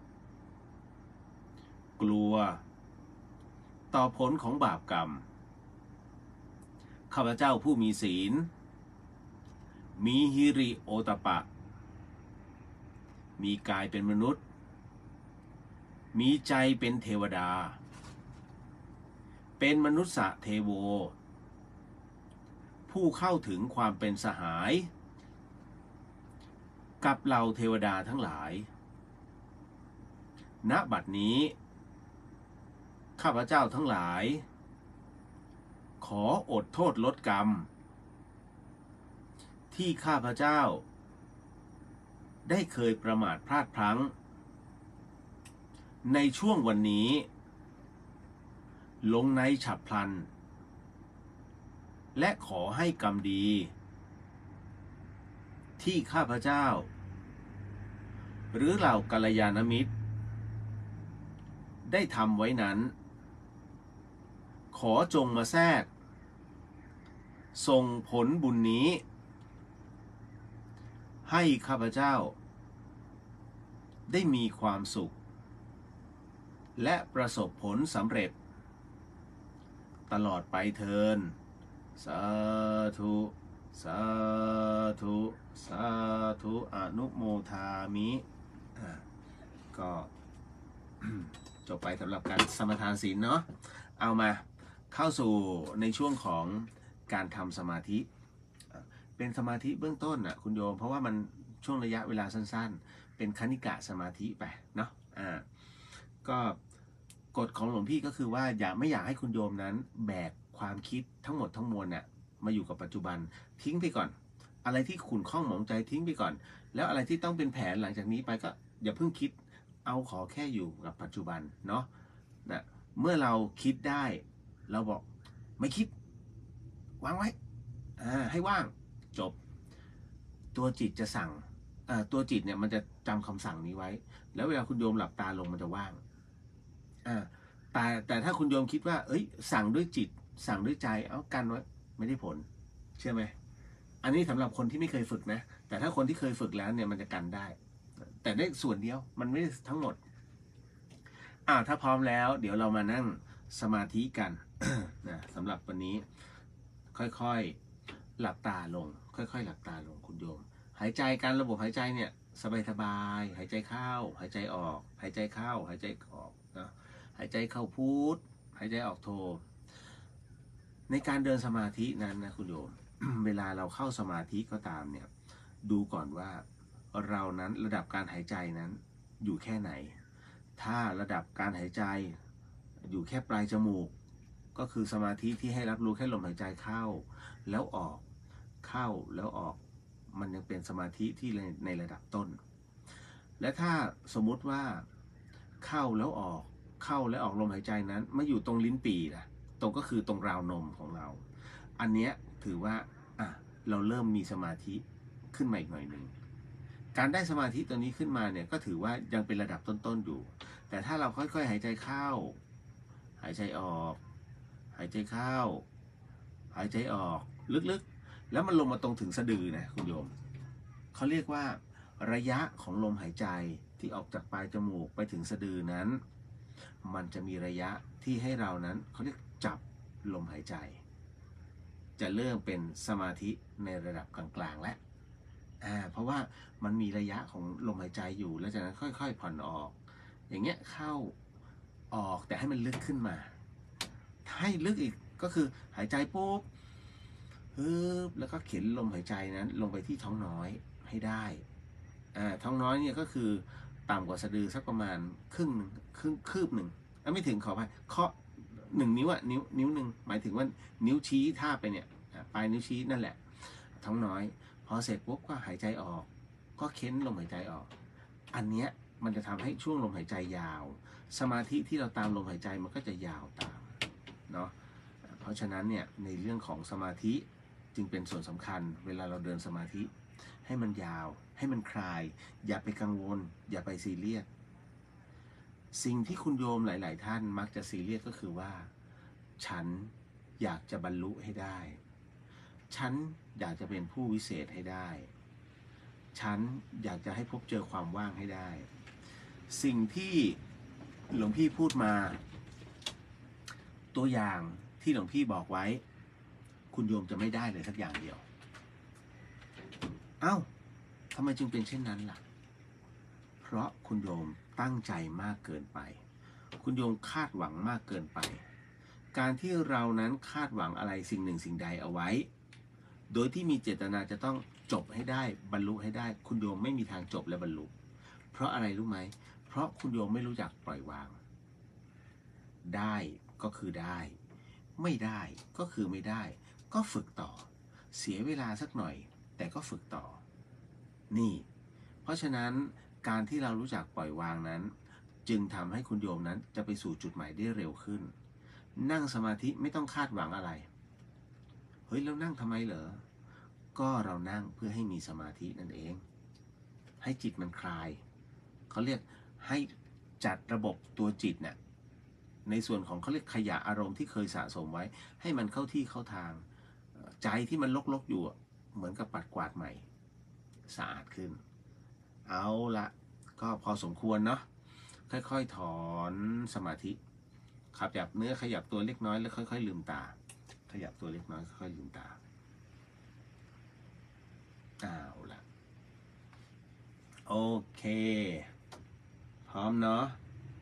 กลัวต่อผลของบาปกรรม ข้าพเจ้าผู้มีศีลมีฮิริโอตปะมีกายเป็นมนุษย์มีใจเป็นเทวดาเป็นมนุษย์เทโวผู้เข้าถึงความเป็นสหายกับเหล่าเทวดาทั้งหลายณบัดนี้ข้าพเจ้าทั้งหลายขออดโทษลดกรรมที่ข้าพเจ้าได้เคยประมาทพลาดพลั้งในช่วงวันนี้ลงในฉับพลันและขอให้กรรมดีที่ข้าพเจ้าหรือเหล่ากัลยาณมิตรได้ทำไว้นั้นขอจงมาแทรกส่งผลบุญนี้ให้ข้าพเจ้าได้มีความสุขและประสบผลสำเร็จตลอดไปเทินสาธุสาธุสาธุอนุโมทามิก็ จบไปสำหรับการสมทานศีลเนาะเอามาเข้าสู่ในช่วงของการทำสมาธิเป็นสมาธิเบื้องต้นนะคุณโยมเพราะว่ามันช่วงระยะเวลาสั้นๆเป็นคณิกะสมาธิไปเนาะก็กฎของหลวงพี่ก็คือว่าไม่อยากให้คุณโยมนั้นแบกความคิดทั้งหมดทั้งมวลน่ะมาอยู่กับปัจจุบันทิ้งไปก่อนอะไรที่ขุ่นข้องหมองใจทิ้งไปก่อนแล้วอะไรที่ต้องเป็นแผนหลังจากนี้ไปก็อย่าเพิ่งคิดเอาขอแค่อยู่กับปัจจุบันเนาะนะเมื่อเราคิดได้เราบอกไม่คิดวางไว้ให้ว่างจบตัวจิตจะสั่งตัวจิตเนี่ยมันจะจำคำสั่งนี้ไว้แล้วเวลาคุณโยมหลับตาลงมันจะว่างแต่ถ้าคุณโยมคิดว่าเอ้ยสั่งด้วยจิตสั่งด้วยใจเอากันไว้ไม่ได้ผลเชื่อไหมอันนี้สำหรับคนที่ไม่เคยฝึกนะแต่ถ้าคนที่เคยฝึกแล้วเนี่ยมันจะกันได้แต่ได้ส่วนเดียวมันไม่ได้ทั้งหมดถ้าพร้อมแล้วเดี๋ยวเรามานั่งสมาธิกัน นะสำหรับวันนี้ค่อยๆหลับตาลงค่อยๆหลับตาลงคุณโยมหายใจการระบบหายใจเนี่ยสบายๆหายใจเข้าหายใจออกหายใจเข้าหายใจออกนะหายใจเข้าพุทหายใจออกโทในการเดินสมาธินั้นนะคุณโยม เวลาเราเข้าสมาธิก็ตามเนี่ยดูก่อนว่าเรานั้นระดับการหายใจนั้นอยู่แค่ไหนถ้าระดับการหายใจอยู่แค่ปลายจมูกก็คือสมาธิที่ให้รับรู้แค่ลมหายใจเข้าแล้วออกเข้าแล้วออกมันยังเป็นสมาธิที่ในระดับต้นและถ้าสมมุติว่าเข้าแล้วออกเข้าและออกลมหายใจนั้นมาอยู่ตรงลิ้นปี่นะตรงก็คือตรงราวนมของเราอันเนี้ยถือว่าเราเริ่มมีสมาธิขึ้นมาอีกหน่อยหนึ่งการได้สมาธิตัวนี้ขึ้นมาเนี่ยก็ถือว่ายังเป็นระดับต้นๆอยู่แต่ถ้าเราค่อยๆหายใจเข้าหายใจออกหายใจเข้าหายใจออกลึกๆแล้วมันลงมาตรงถึงสะดือนะคุณโยมเขาเรียกว่าระยะของลมหายใจที่ออกจากปลายจมูกไปถึงสะดือนั้นมันจะมีระยะที่ให้เรานั้นเขาเรียกจับลมหายใจจะเริ่มเป็นสมาธิในระดับกลางๆแล้วเพราะว่ามันมีระยะของลมหายใจอยู่แล้วจากนั้นค่อยๆผ่อนออกอย่างเงี้ยเข้าออกแต่ให้มันลึกขึ้นมาให้ลึกอีกก็คือหายใจปุ๊บแล้วก็เข็นลมหายใจนั้นลงไปที่ท้องน้อยให้ได้ท้องน้อยเนี่ยก็คือต่ำกว่าสะดือสักประมาณครึ่งคืบหนึ่งไม่ถึงขออภัยเคาะ1 นิ้วนิ้วหนึ่งหมายถึงว่านิ้วชี้ท่าไปเนี่ยปลายนิ้วชี้นั่นแหละท้องน้อยพอเสร็จปุ๊บก็หายใจออกก็เค้นลมหายใจออกอันเนี้ยมันจะทำให้ช่วงลมหายใจยาวสมาธิที่เราตามลมหายใจมันก็จะยาวตามเนาะเพราะฉะนั้นเนี่ยในเรื่องของสมาธิจึงเป็นส่วนสำคัญเวลาเราเดินสมาธิให้มันยาวให้มันคลายอย่าไปกังวลอย่าไปซีเรียสสิ่งที่คุณโยมหลายๆท่านมักจะซีเรียสก็คือว่าฉันอยากจะบรรลุให้ได้ฉันอยากจะเป็นผู้วิเศษให้ได้ฉันอยากจะให้พบเจอความว่างให้ได้สิ่งที่หลวงพี่พูดมาตัวอย่างที่หลวงพี่บอกไว้คุณโยมจะไม่ได้เลยสักอย่างเดียวเอ้าทำไมจึงเป็นเช่นนั้นล่ะเพราะคุณโยมตั้งใจมากเกินไปคุณโยมคาดหวังมากเกินไปการที่เรานั้นคาดหวังอะไรสิ่งหนึ่งสิ่งใดเอาไว้โดยที่มีเจตนาจะต้องจบให้ได้บรรลุให้ได้คุณโยมไม่มีทางจบและบรรลุเพราะอะไรรู้ไหมเพราะคุณโยมไม่รู้จักปล่อยวางได้ก็คือได้ไม่ได้ก็คือไม่ได้ก็ฝึกต่อเสียเวลาสักหน่อยแต่ก็ฝึกต่อนี่เพราะฉะนั้นการที่เรารู้จักปล่อยวางนั้นจึงทำให้คุณโยมนั้นจะไปสู่จุดหมายได้เร็วขึ้นนั่งสมาธิไม่ต้องคาดหวังอะไรเฮ้ยแล้วนั่งทำไมเหรอก็เรานั่งเพื่อให้มีสมาธินั่นเองให้จิตมันคลายเขาเรียกให้จัดระบบตัวจิตเนี่ยในส่วนของเขาเรียกขยะอารมณ์ที่เคยสะสมไว้ให้มันเข้าที่เข้าทางใจที่มันลกๆอยู่เหมือนกับปัดกวาดใหม่สะอาดขึ้นเอาละก็พอสมควรเนาะค่อยๆถอนสมาธิขยับเนื้อขยับตัวเล็กน้อยแล้วค่อยๆลืมตาขยับตัวเล็กน้อยค่อยๆลืมตาเอาละโอเคพร้อมเนาะ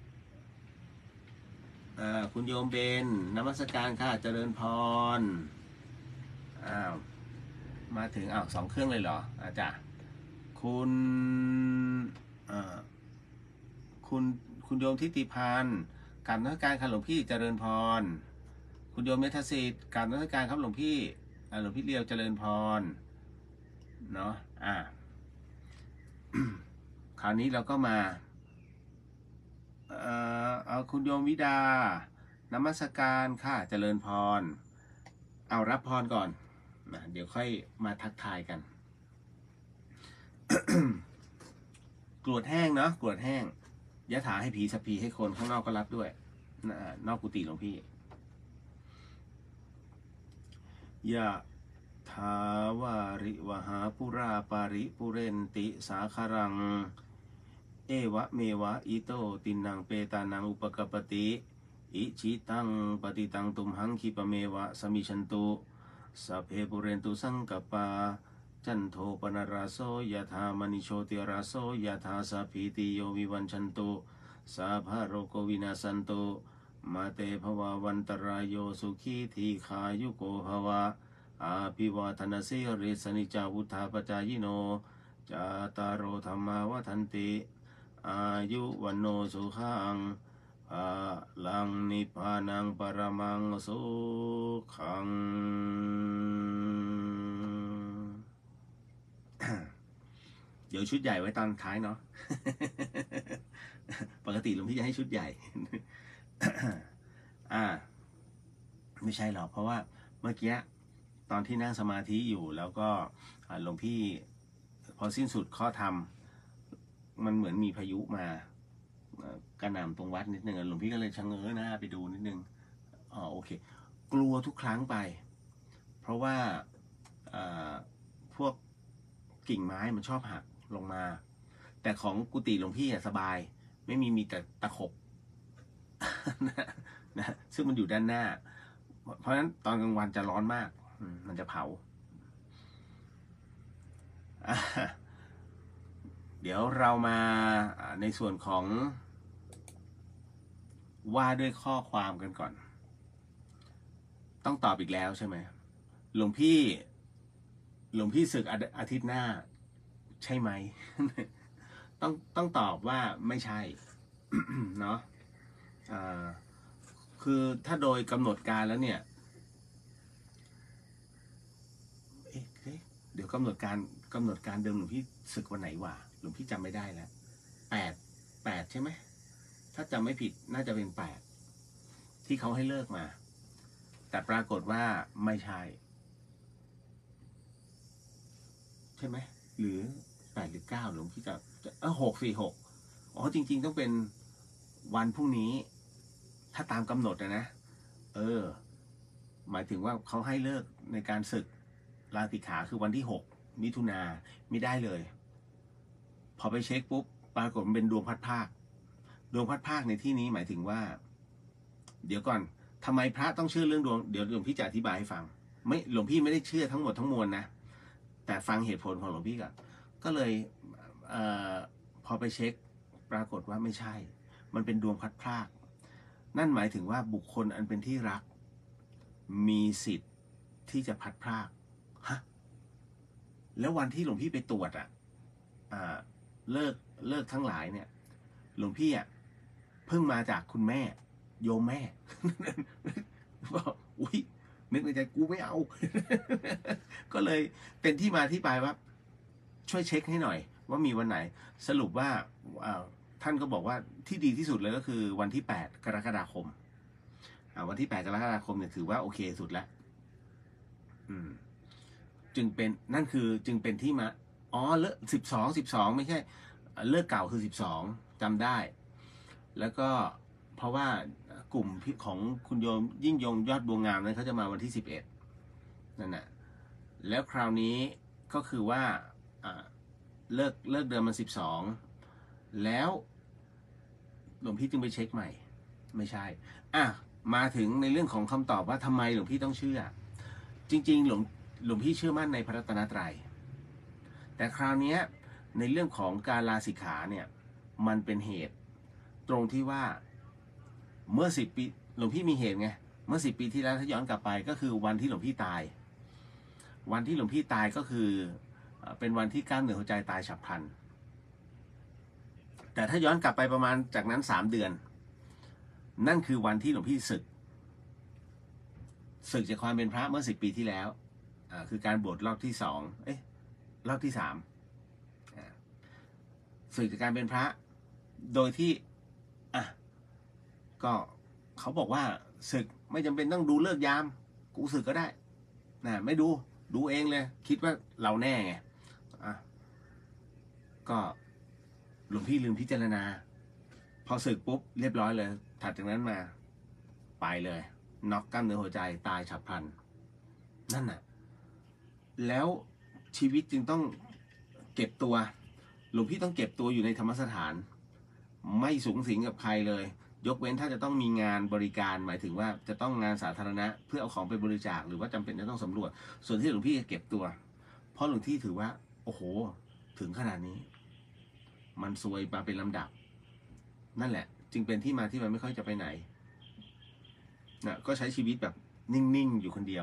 คุณโยมเบนนมัสการค่ะเจริญพรมาถึง2 เครื่องเลยเหรออาจารย์คุณโยมทิติพันธ์กราบนมัสการค่ะหลวงพี่เจริญพรคุณโยมเมธสิทธิ์กราบนมัสการครับหลวงพี่หลวงพี่เลียวเจริญพรเนาะคราวนี้เราก็มาเอาคุณโยมวิดานมัสการค่ะเจริญพรเอารับพรก่อนนะเดี๋ยวค่อยมาทักทายกัน กรวดแห้งเนาะกรวดแห้งยะถาให้ผีสัพพีให้คนข้างนอกก็รับด้วยนอกกุฏิหลวงพี่ยะถาวาริวหาปุราปาริปุเรนติสาคารังเอวะเมวะอิโตตินังเปตานังอุปกปติอิชิตังปฏิตังตุมหังคิปเมวะสมิชันตุสัพเพปุเรนตุสังกปาจันโทปนราโสยถามณิโชติราโสยถาสัพพิติโยวิวัญชันตุสัพพะโรโควินาสันตุมาเตภวาวันตรายโยสุขีทีขายุโกภวะอาภิวาทนาสิริสนิจาวุธาปจายโนจาตารโอธรรมาวัฏันติอายุวันโนสุขังลังนิพพานังปรมังสุขังเดี๋ยวชุดใหญ่ไว้ตอนท้ายเนาะ ปกติหลวงพี่จะให้ชุดใหญ่ ไม่ใช่หรอกเพราะว่าเมื่อกี้ตอนที่นั่งสมาธิอยู่แล้วก็หลวงพี่พอสิ้นสุดข้อธรรมมันเหมือนมีพายุมากระหน่ำตรงวัดนิดนึงหลวงพี่ก็เลยชะเง้อหน้าไปดูนิดนึงโอเคกลัวทุกครั้งไปเพราะว่าพวกกิ่งไม้มันชอบหักลงมาแต่ของกุฏิหลวงพี่สบายไม่มีแต่ตะขบ นะซึ่งมันอยู่ด้านหน้าเพราะฉะนั้นตอนกลางวันจะร้อนมากมันจะเผาเดี๋ยวเรามาในส่วนของว่าด้วยข้อความกันก่อนต้องตอบอีกแล้วใช่ไหมหลวงพี่ศึกอาทิตย์หน้าใช่ไหม ต้องตอบว่าไม่ใช่ เนาะคือถ้าโดยกำหนดการแล้วเนี่ยเดี๋ยวกำหนดการเดิมหลวงพี่ศึกวันไหนวะหลวงพี่จำไม่ได้แล้ว8ใช่ไหมถ้าจำไม่ผิดน่าจะเป็น8ที่เขาให้เลิกมาแต่ปรากฏว่าไม่ใช่ใช่ไหมหรือ8หรือ9หลวงพี่จะ6 อ๋อจริงๆต้องเป็นวันพรุ่งนี้ถ้าตามกำหนดนะหมายถึงว่าเขาให้เลิกในการศึกลาสิกขาคือวันที่6 มิถุนาไม่ได้เลยพอไปเช็คปุ๊บปรากฏมันเป็นดวงพัดภาคในที่นี้หมายถึงว่าเดี๋ยวก่อนทำไมพระต้องเชื่อเรื่องดวงเดี๋ยวหลวงพี่จะอธิบายให้ฟังไม่หลวงพี่ไม่ได้เชื่อทั้งหมดทั้งมวลนะแต่ฟังเหตุผลของหลวงพี่ก่อนก็เลยพอไปเช็คปรากฏว่าไม่ใช่มันเป็นดวงพัดพรากนั่นหมายถึงว่าบุคคลอันเป็นที่รักมีสิทธิ์ที่จะพัดพรากแล้ววันที่หลวงพี่ไปตรวจเลิกทั้งหลายเนี่ยหลวงพี่เพิ่งมาจากคุณแม่โยมแม่บอกอุ้ยนึกในใจกูไม่เอา ก็เลยเป็นที่มาที่ไปว่าช่วยเช็คให้หน่อยว่ามีวันไหนสรุปว่าท่านก็บอกว่าที่ดีที่สุดเลยก็คือวันที่8 กรกฎาคมวันที่8 กรกฎาคมเนี่ยถือว่าโอเคสุดแล้วจึงเป็นที่มาเลิก12ไม่ใช่เลิกเก่าคือ12จำได้แล้วก็เพราะว่ากลุ่มของคุณโยมยิ่งยงยอดบัวงามนั้นเขาจะมาวันที่11นั่นน่ะแล้วคราวนี้ก็คือว่าเลิกเดิมมัน12แล้วหลวงพี่จึงไปเช็คใหม่ไม่ใช่มาถึงในเรื่องของคำตอบว่าทำไมหลวงพี่ต้องเชื่อจริงๆหลวงพี่เชื่อมั่นในพระรัตนตรัยแต่คราวนี้ในเรื่องของการลาสิกขาเนี่ยมันเป็นเหตุตรงที่ว่าเมื่อ10 ปีหลวงพี่มีเหตุไงเมื่อ10 ปีที่แล้วถ้าย้อนกลับไปก็คือวันที่หลวงพี่ตายวันที่หลวงพี่ตายก็คือเป็นวันที่กล้ามเนื้อหัวใจตายฉับพลันแต่ถ้าย้อนกลับไปประมาณจากนั้น3 เดือนนั่นคือวันที่หลวงพี่ศึกจากความเป็นพระเมื่อ10 ปีที่แล้วคือการบวชรอบที่2รอบที่3ศึกจากการเป็นพระโดยที่ก็เขาบอกว่าศึกไม่จำเป็นต้องดูเลิกยามกูศึกก็ได้ไม่ดูเองเลยคิดว่าเราแน่ไงก็หลวงพี่ลืมพิจารณาพอศึกปุ๊บเรียบร้อยเลยถัดจากนั้นมาไปเลยน็อกกล้ามเนื้อหัวใจตายฉับพลันนั่นน่ะแล้วชีวิตจึงต้องเก็บตัวหลวงพี่ต้องเก็บตัวอยู่ในธรรมสถานไม่สูงสิงกับใครเลยยกเว้นถ้าจะต้องมีงานบริการหมายถึงว่าจะต้องงานสาธารณะเพื่อเอาของไปบริจาคหรือว่าจำเป็นจะต้องสำรวจส่วนที่หลวงพี่จะเก็บตัวเพราะหลวงพี่ถือว่าโอ้โหถึงขนาดนี้มันซวยมาเป็นลำดับนั่นแหละจึงเป็นที่มาที่มันไม่ค่อยจะไปไหนก็ใช้ชีวิตแบบนิ่งๆอยู่คนเดียว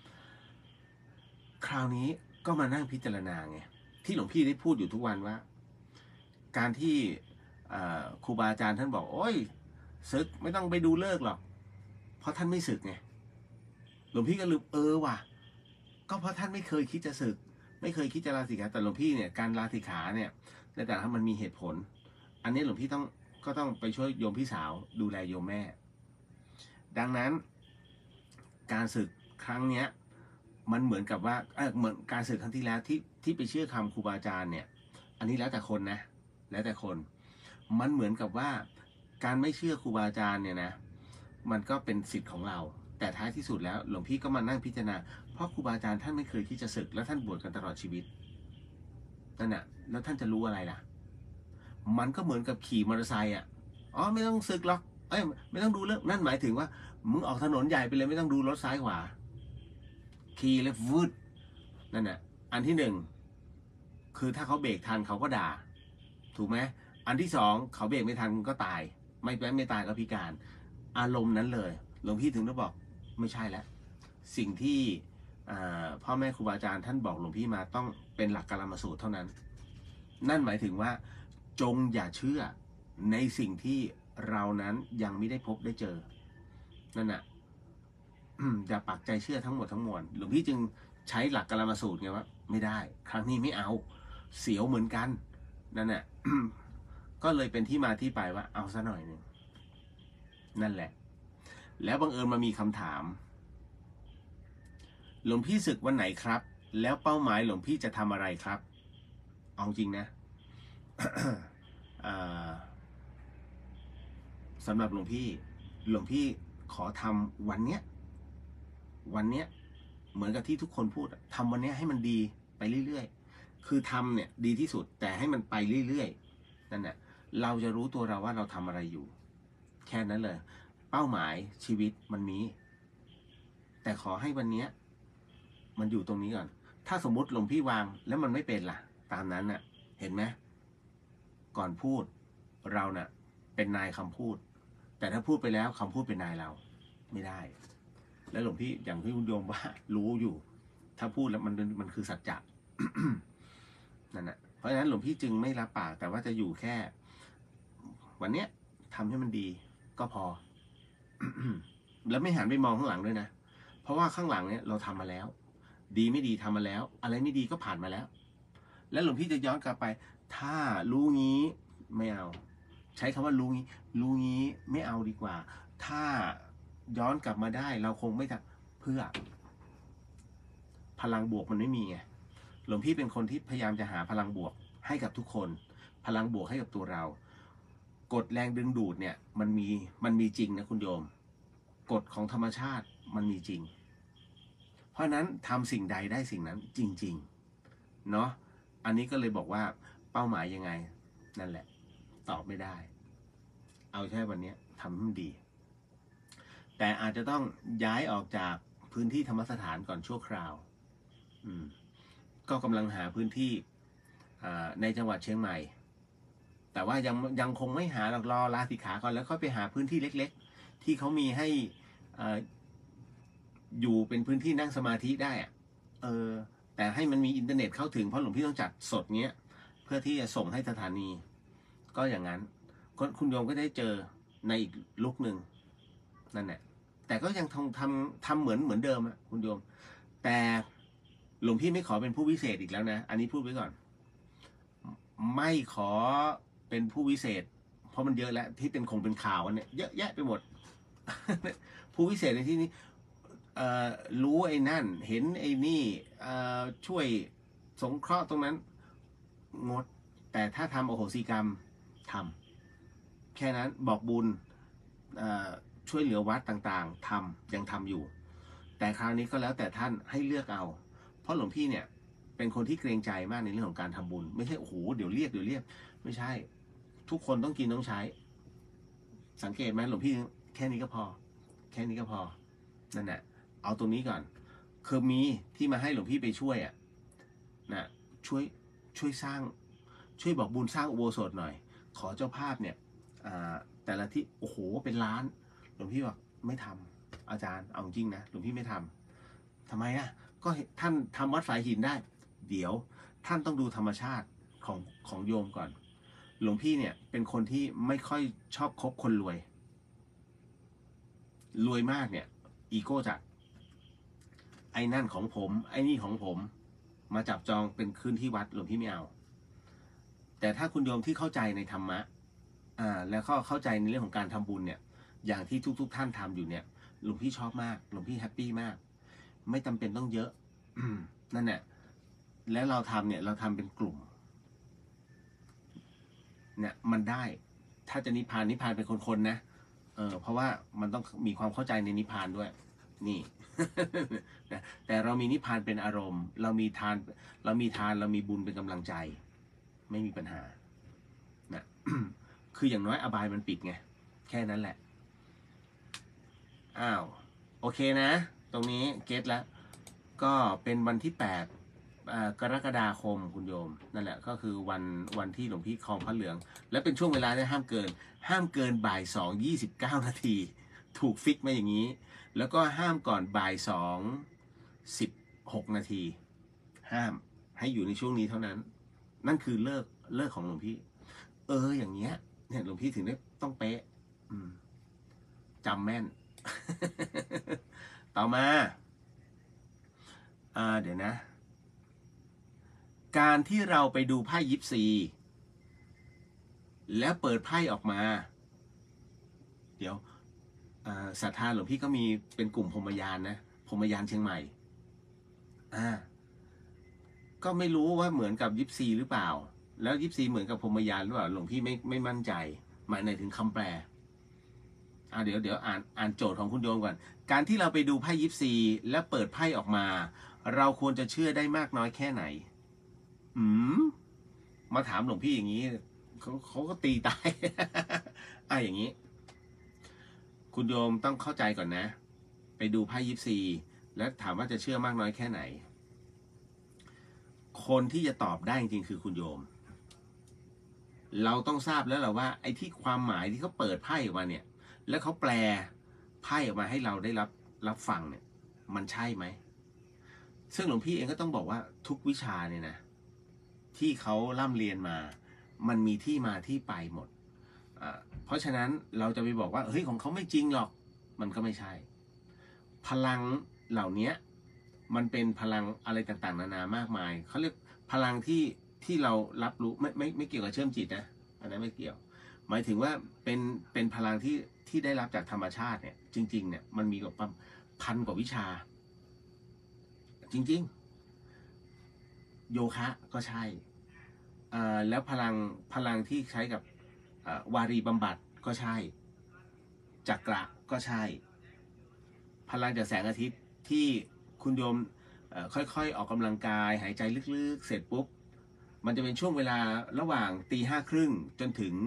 คราวนี้ก็มานั่งพิจารณาไงที่หลวงพี่ได้พูดอยู่ทุกวันว่าการที่ครูบาอาจารย์ท่านบอกโอ้ยศึกไม่ต้องไปดูเลิกหรอกเพราะท่านไม่ศึกไงหลวงพี่ก็ลืมว่ะก็เพราะท่านไม่เคยคิดจะศึกไม่เคยคิดจะลาสิกขาแต่หลวงพี่เนี่ยการลาสิกขาเนี่ยในแต่ละมันมีเหตุผลอันนี้หลวงพี่ก็ต้องไปช่วยโยมพี่สาวดูแลโยมแม่ดังนั้นการศึกครั้งเนี้ยมันเหมือนกับว่าเหมือนการศึกครั้งที่แล้วที่ไปเชื่อคำครูบาอาจารย์เนี่ยอันนี้แล้วแต่คนนะแล้วแต่คนมันเหมือนกับว่าการไม่เชื่อครูบาอาจารย์เนี่ยนะมันก็เป็นสิทธิ์ของเราแต่ท้ายที่สุดแล้วหลวงพี่ก็มานั่งพิจารณาเพราะครูบาอาจารย์ท่านไม่เคยที่จะศึกแล้วท่านบวชกันตลอดชีวิตนั่นน่ะแล้วท่านจะรู้อะไรล่ะมันก็เหมือนกับขี่มอเตอร์ไซค์ไม่ต้องศึกหรอกไม่ต้องดูเรื่องนั่นหมายถึงว่ามึงออกถนนใหญ่ไปเลยไม่ต้องดูรถซ้ายขวาขี่แล้ววืดนั่นน่ะอันที่1คือถ้าเขาเบรกทันเขาก็ด่าถูกไหมอันที่2เขาเบรกไม่ทันก็ตายไม่ตายก็พิการอารมณ์นั้นเลยหลวงพี่ถึงได้บอกไม่ใช่แล้วสิ่งที่พ่อแม่ครูบาอาจารย์ท่านบอกหลวงพี่มาต้องเป็นหลักกาลามสูตรเท่านั้นนั่นหมายถึงว่าจงอย่าเชื่อในสิ่งที่เรานั้นยังไม่ได้พบได้เจอนั่นน่ะอย่าปักใจเชื่อทั้งหมดทั้งมวลหลวงพี่จึงใช้หลักกาลามสูตรไงว่าไม่ได้ครั้งนี้ไม่เอาเสียวเหมือนกันนั่นแหละ ก็เลยเป็นที่มาที่ไปว่าเอาซะหน่อยหนึ่งนั่นแหละแล้วบังเอิญมามีคำถามหลวงพี่ศึกวันไหนครับแล้วเป้าหมายหลวงพี่จะทำอะไรครับเอาจริงนะ สำหรับหลวงพี่ขอทำวันเนี้ยเหมือนกับที่ทุกคนพูดทำวันเนี้ยให้มันดีไปเรื่อยๆคือทำเนี่ยดีที่สุดแต่ให้มันไปเรื่อยๆนั่นแหละเราจะรู้ตัวเราว่าเราทำอะไรอยู่แค่นั้นเลยเป้าหมายชีวิตมันมีแต่ขอให้วันเนี้ยมันอยู่ตรงนี้ก่อนถ้าสมมุติหลวงพี่วางแล้วมันไม่เป็นล่ะตามนั้นน่ะเห็นไหมก่อนพูดเราน่ะเป็นนายคำพูดแต่ถ้าพูดไปแล้วคำพูดเป็นนายเราไม่ได้แล้วหลวงพี่อย่างที่คุณโยมว่ารู้อยู่ถ้าพูดแล้วมันคือสัจจะ นั่นแหละเพราะฉะนั้นหลวงพี่จึงไม่รับปากแต่ว่าจะอยู่แค่วันเนี้ยทำให้มันดีก็พอ แล้วไม่หันไปมองข้างหลังด้วยนะเพราะว่าข้างหลังเนี่ยเราทำมาแล้วดีไม่ดีทำมาแล้วอะไรไม่ดีก็ผ่านมาแล้วแล้วหลวงพี่จะย้อนกลับไปถ้ารู้งี้ไม่เอาใช้คำว่ารู้งี้ไม่เอาดีกว่าถ้าย้อนกลับมาได้เราคงไม่ทำเพื่อพลังบวกมันไม่มีไงหลวงพี่เป็นคนที่พยายามจะหาพลังบวกให้กับทุกคนพลังบวกให้กับตัวเรากฎแรงดึงดูดเนี่ยมันมีจริงนะคุณโยมกฎของธรรมชาติมันมีจริงเพราะนั้นทำสิ่งใดได้สิ่งนั้นจริงๆเนาะอันนี้ก็เลยบอกว่าเป้าหมายยังไงนั่นแหละตอบไม่ได้เอาแค่วันนี้ทำให้มันดีแต่อาจจะต้องย้ายออกจากพื้นที่ธรรมสถานก่อนชั่วคราวก็กำลังหาพื้นที่ในจังหวัดเชียงใหม่แต่ว่ายังคงไม่หาหรอกรอลาสิกขาก่อนแล้วค่อยไปหาพื้นที่เล็กๆที่เขามีให้อยู่เป็นพื้นที่นั่งสมาธิได้แต่ให้มันมีอินเทอร์เน็ตเข้าถึงเพราะหลวงพี่ต้องจัดสดเนี้ยเพื่อที่จะส่งให้สถานีก็อย่างนั้นคุณโยมก็ได้เจอในอีกลุกหนึ่งนั่นแหละแต่ก็ยังทำเหมือนเดิมอะคุณโยมแต่หลวงพี่ไม่ขอเป็นผู้วิเศษอีกแล้วนะอันนี้พูดไว้ก่อนไม่ขอเป็นผู้วิเศษเพราะมันเยอะแล้วที่คงเป็นข่าวเนี่ยเยอะแยะไปหมด ผู้วิเศษในที่นี้รู้ไอ้นั่นเห็นไอ้นี่ช่วยสงเคราะห์ตรงนั้นงดแต่ถ้าทำอโหสิกรรมทำแค่นั้นบอกบุญช่วยเหลือวัดต่างๆยังทำอยู่แต่คราวนี้ก็แล้วแต่ท่านให้เลือกเอาเพราะหลวงพี่เนี่ยเป็นคนที่เกรงใจมากในเรื่องของการทำบุญไม่ใช่โอ้โหเดี๋ยวเรียกไม่ใช่ทุกคนต้องกินต้องใช้สังเกตไหมหลวงพี่แค่นี้ก็พอนั่นแหละเอาตรงนี้ก่อนคือมีที่มาให้หลวงพี่ไปช่วยนะช่วยสร้างช่วยบอกบุญสร้างอุโบสถหน่อยขอเจ้าภาพเนี่ยแต่ละที่โอ้โหเป็นล้านหลวงพี่บอกไม่ทำอาจารย์เอาจริงนะหลวงพี่ไม่ทำทำไมก็ท่านทำวัดสายหินได้เดี๋ยวท่านต้องดูธรรมชาติของโยมก่อนหลวงพี่เนี่ยเป็นคนที่ไม่ค่อยชอบคบคนรวยมากเนี่ยอีโก้จัดไอ้นั่นของผมไอ้นี่ของผมมาจับจองเป็นคืนที่วัดหลวงพี่ไม่เอาแต่ถ้าคุณโยมที่เข้าใจในธรรมะแล้วก็เข้าใจในเรื่องของการทำบุญเนี่ยอย่างที่ทุกท่านทำอยู่เนี่ยหลวงพี่ชอบมากหลวงพี่แฮปปี้มากไม่จำเป็นต้องเยอะ นั่นแหละแล้วเราทำเนี่ยเราทำเป็นกลุ่มเนี่ยมันได้ถ้าจะนิพพานเป็นคนๆนะเพราะว่ามันต้องมีความเข้าใจในนิพพานด้วยนี่ แต่เรามีนิพพานเป็นอารมณ์เรามีทานเรามีบุญเป็นกำลังใจไม่มีปัญหานะ คืออย่างน้อยอบายมันปิดไงแค่นั้นแหละโอเคนะตรงนี้เก็ตแล้วก็เป็นวันที่8กรกฎาคมคุณโยมนั่นแหละก็คือวันที่หลวงพี่คลองพระเหลืองและเป็นช่วงเวลาที่ห้ามเกินบ่าย2:29 นาทีถูกฟิกมาอย่างนี้แล้วก็ห้ามก่อนบ่าย 2:16 นาทีห้ามให้อยู่ในช่วงนี้เท่านั้นนั่นคือเลิกของหลวงพี่อย่างเงี้ยเนี่ยหลวงพี่ถึงได้ต้องเป๊ะจำแม่น ต่อมาเดี๋ยวนะการที่เราไปดูไพ่ยิปซีแล้วเปิดไพ่ออกมาเดี๋ยวศรัทธาหลวงพี่ก็มีเป็นกลุ่มพรหมยานนะพรหมยานเชียงใหม่ก็ไม่รู้ว่าเหมือนกับยิปซีหรือเปล่าแล้วยิปซีเหมือนกับพรหมยานหรือเปล่าหลวงพี่ไม่มั่นใจหมายถึงคำแปลเดี๋ยวอ่านโจทย์ของคุณโยมก่อนการที่เราไปดูไพ่ยิปซีและเปิดไพ่ออกมาเราควรจะเชื่อได้มากน้อยแค่ไหนมาถามหลวงพี่อย่างนี้เขาก็ตีตาย อย่างนี้คุณโยมต้องเข้าใจก่อนนะไปดูไพ่ยิปซีแล้วถามว่าจะเชื่อมากน้อยแค่ไหนคนที่จะตอบได้จริงๆคือคุณโยมเราต้องทราบแล้วแหละว่าไอ้ที่ความหมายที่เขาเปิดไพ่ออกมาเนี่ยแล้วเขาแปลไพ่ออกมาให้เราได้รับฟังเนี่ยมันใช่ไหมซึ่งหลวงพี่เองก็ต้องบอกว่าทุกวิชาเนี่ยนะที่เขาร่ำเรียนมามันมีที่มาที่ไปหมดเพราะฉะนั้นเราจะไปบอกว่าเฮ้ยของเขาไม่จริงหรอกมันก็ไม่ใช่พลังเหล่านี้มันเป็นพลังอะไรต่างๆนานามากมายเขาเรียกพลังที่เรารับรู้ไม่เกี่ยวกับเชื่อมจิตนะอันนั้นไม่เกี่ยวหมายถึงว่าเป็นพลังที่ได้รับจากธรรมชาติเนี่ยจริงๆเนี่ยมันมีกว่าพันกว่าวิชาจริงๆโยคะก็ใช่แล้วพลังที่ใช้กับวารีบำบัดก็ใช่จักระก็ใช่พลังจากแสงอาทิตย์ที่คุณโยมค่อยๆออกกำลังกายหายใจลึกๆเสร็จปุ๊บมันจะเป็นช่วงเวลาระหว่างตี 5:30จนถึง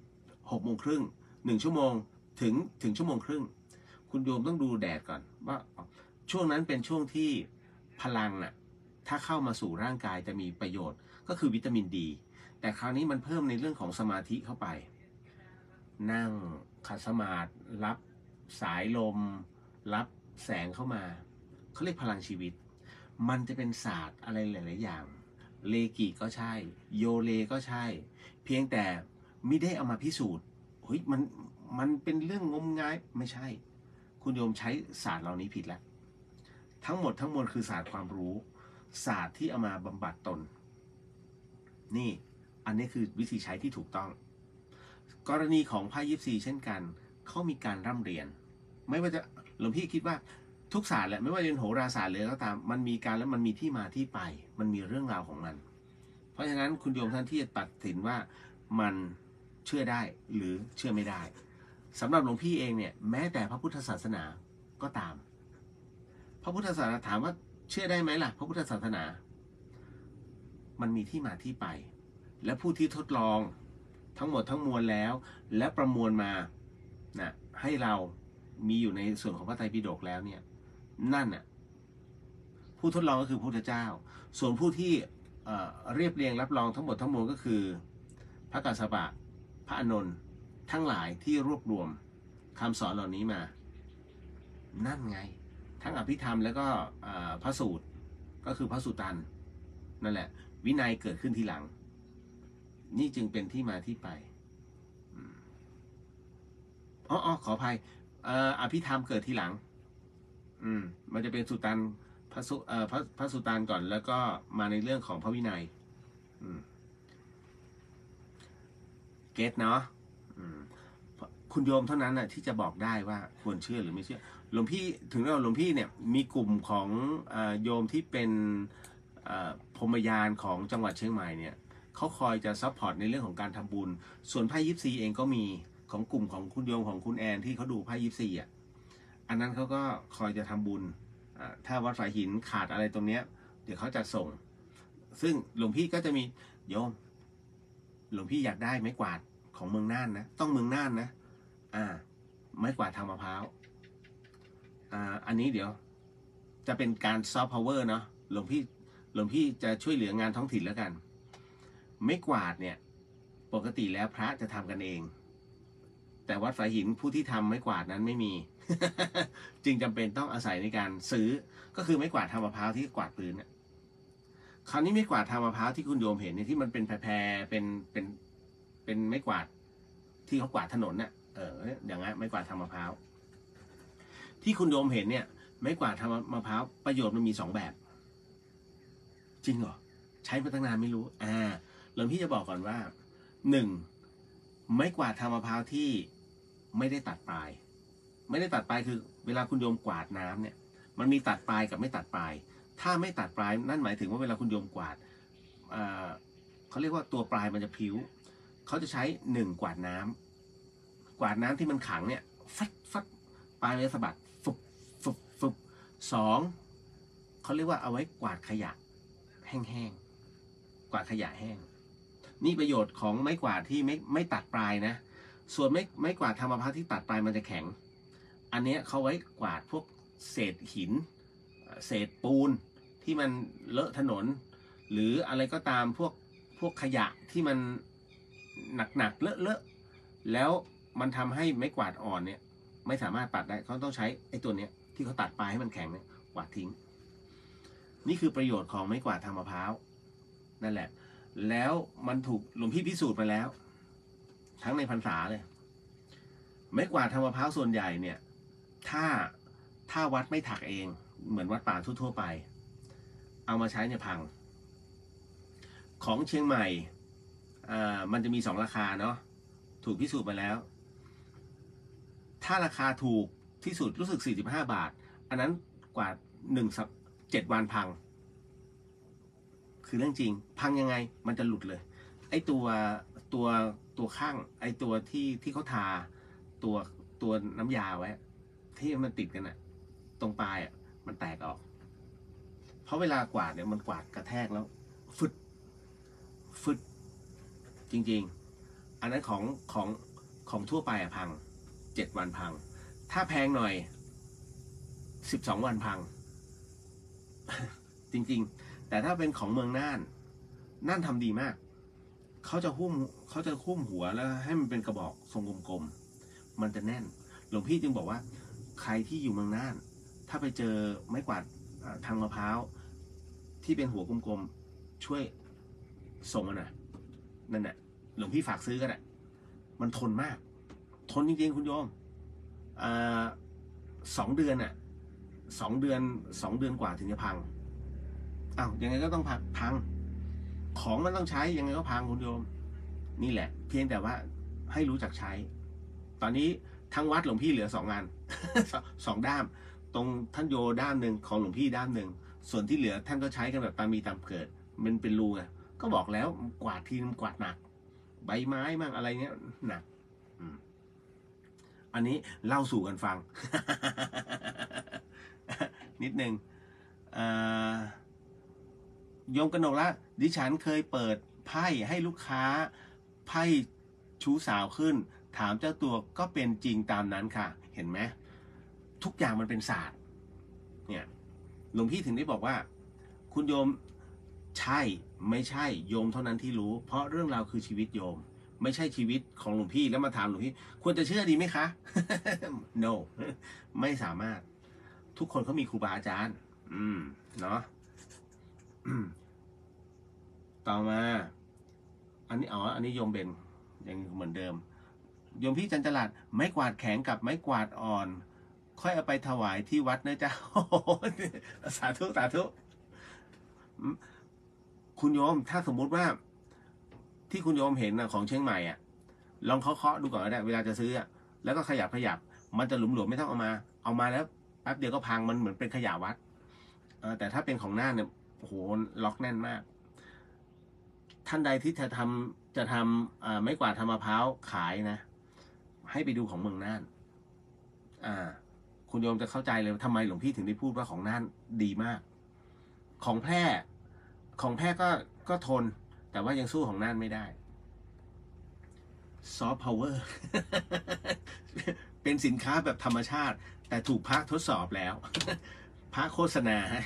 6:30 1 ชั่วโมงถึงชั่วโมงครึ่งคุณโยมต้องดูแดดก่อนว่าช่วงนั้นเป็นช่วงที่พลังน่ะถ้าเข้ามาสู่ร่างกายจะมีประโยชน์ก็คือวิตามินดีแต่คราวนี้มันเพิ่มในเรื่องของสมาธิเข้าไปนั่งขัดสมาธิรับสายลมรับแสงเข้ามาเขาเรียกพลังชีวิตมันจะเป็นศาสตร์อะไรหลายๆอย่างเลกิก็ใช่โยเลก็ใช่เพียงแต่ไม่ได้เอามาพิสูจน์เฮ้ยมันเป็นเรื่องงมงายไม่ใช่คุณโยมใช้ศาสตร์เหล่านี้ผิดแล้วทั้งหมดทั้งมวลคือศาสตร์ความรู้ศาสตร์ที่เอามาบำบัดตนนี่อันนี้คือวิธีใช้ที่ถูกต้องกรณีของไพ่ยิปซีเช่นกันเขามีการร่ำเรียนไม่ว่าจะหลวงพี่คิดว่าทุกศาสตร์แหละไม่ว่าจะเป็นโหราศาสตร์เลยก็ตามมันมีการแล้วมันมีที่มาที่ไปมันมีเรื่องราวของมันเพราะฉะนั้นคุณโยมท่านที่จะตัดสินว่ามันเชื่อได้หรือเชื่อไม่ได้สำหรับหลวงพี่เองเนี่ยแม้แต่พระพุทธศาสนาก็ตามพระพุทธศาสนาถามว่าเชื่อได้ไหมล่ะพระพุทธศาสนามันมีที่มาที่ไปและผู้ที่ทดลองทั้งหมดทั้งมวลแล้วและประมวลมานะให้เรามีอยู่ในส่วนของพระไตรปิฎกแล้วเนี่ยนั่นน่ะผู้ทดลองก็คือพระพุทธเจ้าส่วนผู้ที่เรียบเรียงรับรองทั้งหมดทั้งมวลก็คือพระกัสสปะพระอานนท์ทั้งหลายที่รวบรวมคำสอนเหล่านี้มานั่นไงทั้งอภิธรรมแล้วก็พระสูตรก็คือพระสุตตันนั่นแหละวินัยเกิดขึ้นทีหลังนี่จึงเป็นที่มาที่ไปขออภัยอภิธรรมเกิดทีหลังมันจะเป็นสุตตันพระสุตตันก่อนแล้วก็มาในเรื่องของพระวินัยเก็ตเนาะคุณโยมเท่านั้นน่ะที่จะบอกได้ว่าควรเชื่อหรือไม่เชื่อหลวงพี่ถึงแล้วหลวงพี่เนี่ยมีกลุ่มของโยมที่เป็นพรหมยานของจังหวัดเชียงใหม่เนี่ยเขาคอยจะซัพพอร์ตในเรื่องของการทำบุญส่วนไพ่ยิปซีเองก็มีของกลุ่มของคุณโยมของคุณแอนที่เขาดูไพ่ยิปซีอันนั้นเขาก็คอยจะทำบุญถ้าวัดฝายหินขาดอะไรตรงเนี้ยเดี๋ยวเขาจะส่งซึ่งหลวงพี่ก็จะมีโยมหลวงพี่อยากได้ไม้กวาดของเมืองน่านนะต้องเมืองน่านนะไม้กวาดทางมะพร้าวอันนี้เดี๋ยวจะเป็นการซอฟต์พาวเวอร์เนาะหลวงพี่จะช่วยเหลืองานท้องถิ่นแล้วกันไม้กวาดเนี่ยปกติแล้วพระจะทำกันเองแต่วัดฝายหินผู้ที่ทำไม้กวาดนั้นไม่มี จึงจำเป็นต้องอาศัยในการซื้อก็คือไม้กวาดทางมะพร้าวที่กวาดพื้นคราวนี้ไม้กวาดทางมะพร้าวที่คุณโยมเห็นเนี่ยที่มันเป็นแพรเป็นไม้กวาดที่เขากวาดถนนเนี่ยอย่างนั้นไม้กวาดทางมะพร้าวที่คุณโยมเห็นเนี่ยไม้กวาดทางมะพร้าวประโยชน์มันมี2 แบบจริงเหรอใช้มาตั้งนานไม่รู้หลวงพี่จะบอกก่อนว่า1ไม้กวาดทางมะพร้าวที่ไม่ได้ตัดปลายไม่ได้ตัดปลายคือเวลาคุณโยมกวาดน้ำเนี่ยมันมีตัดปลายกับไม่ตัดปลายถ้าไม่ตัดปลายนั่นหมายถึงว่าเวลาคุณโยมกวาดเขาเรียกว่าตัวปลายมันจะพิ้วเขาจะใช้1กวาดน้ำที่มันขังเนี่ยฟัดปลายมันสะบัดฟุบ2เขาเรียกว่าเอาไว้กวาดขยะแห้งๆกวาดขยะแห้งนี่ประโยชน์ของไม้กวาดที่ไม่ตัดปลายนะส่วนไม้กวาดทางมะพร้าวที่ตัดปลายมันจะแข็งอันนี้เขาไว้กวาดพวกเศษหินเศษปูนที่มันเลอะถนนหรืออะไรก็ตามพวกขยะที่มันหนักเลอะแล้วมันทำให้ไม้กวาดอ่อนเนี่ยไม่สามารถปัดได้เขาต้องใช้ไอ้ตัวเนี้ยที่เขาตัดปลายให้มันแข็งเนี่ยกวาดทิ้งนี่คือประโยชน์ของไม้กวาดทางมะพร้าวนั่นแหละแล้วมันถูกหลวงพี่พิสูจน์มาแล้วทั้งในพรรษาเลยไม้กวาดทางมะพร้าวส่วนใหญ่เนี่ยถ้าวัดไม่ถักเองเหมือนวัดป่าทั่วไปเอามาใช้เนี่ยพังของเชียงใหม่มันจะมี2ราคาเนาะถูกพิสูจน์มาแล้วถ้าราคาถูกที่สุดรู้สึก45 บาทอันนั้นกว่า7 วันพังคือเรื่องจริงพังยังไงมันจะหลุดเลยไอ้ตัวข้างไอ้ตัวที่เขาทาตัวน้ำยาไว้ที่มันติดกันอะตรงปลายอะมันแตกออกเพราะเวลากวาดเนี่ยมันกวาดกระแทกแล้วฟึดจริงๆอันนั้นของทั่วไปอะพัง7 วันพังถ้าแพงหน่อย12 วันพัง จริงๆแต่ถ้าเป็นของเมืองน่านทำดีมากเขาจะหุ้มหัวแล้วให้มันเป็นกระบอกทรงกลมๆมันจะแน่นหลวงพี่จึงบอกว่าใครที่อยู่เมืองน่านถ้าไปเจอไม้กวาดทางมะพร้าวที่เป็นหัวกลมๆช่วยส่งมาหน่อยนั่นแหละหลวงพี่ฝากซื้อก็ได้มันทนมากทนจริงๆคุณโยม2 เดือนอ่ะ2 เดือนกว่าถึงจะพังยังไงก็ต้องพังของมันต้องใช้ยังไงก็พังคุณโยมนี่แหละเพียงแต่ว่าให้รู้จักใช้ตอนนี้ทั้งวัดหลวงพี่เหลือ2 อัน 2 ด้ามตรงท่านโยด้ามหนึ่งของหลวงพี่ด้ามหนึ่งส่วนที่เหลือท่านก็ใช้กันแบบตามมีตามเกิดมันเป็นรูไงก็บอกแล้วกวาดทีมันกวาดหนักใบไม้มั่งอะไรเงี้ยหนักอันนี้เล่าสู่กันฟัง นิดนึงโยมกนกละดิฉันเคยเปิดไพ่ให้ลูกค้าไพ่ชู้สาวขึ้นถามเจ้าตัวก็เป็นจริงตามนั้นค่ะเห็นไหมทุกอย่างมันเป็นศาสตร์เนี่ยหลวงพี่ถึงได้บอกว่าคุณโยมใช่ไม่ใช่โยมเท่านั้นที่รู้เพราะเรื่องราวคือชีวิตโยมไม่ใช่ชีวิตของหลวงพี่แล้วมาถามหลวงพี่ควรจะเชื่อดีไหมคะ no ไม่สามารถทุกคนเขามีครูบาอาจารย์เนาะ ต่อมาอันนี้โยมเบนยังเหมือนเดิมโยมพี่จันจรัสไม้กวาดแข็งกับไม้กวาดอ่อนค่อยเอาไปถวายที่วัดนะจ๊ะ สาธุคุณโยมถ้าสมมุติว่าที่คุณโยมเห็นของเชียงใหม่ลองเคาะดูก่อนก็ได้เวลาจะซื้อแล้วก็ขยับมันจะหลุมไม่ต้องเอามาแล้วแป๊บเดียวก็พังมันเหมือนเป็นขยะวัดแต่ถ้าเป็นของน่านเนี่ยโอ้โหล็อกแน่นมากท่านใดที่จะทำไม้กวาดทำมะพร้าวขายนะให้ไปดูของเมืองน่านคุณโยมจะเข้าใจเลยทำไมหลวงพี่ถึงได้พูดว่าของน่านดีมากของแพร่ก็ทนแต่ว่ายังสู้ของน่านไม่ได้ซอฟต์พาวเวอร์ เป็นสินค้าแบบธรรมชาติแต่ถูกพระทดสอบแล้ว พระโฆษณาให้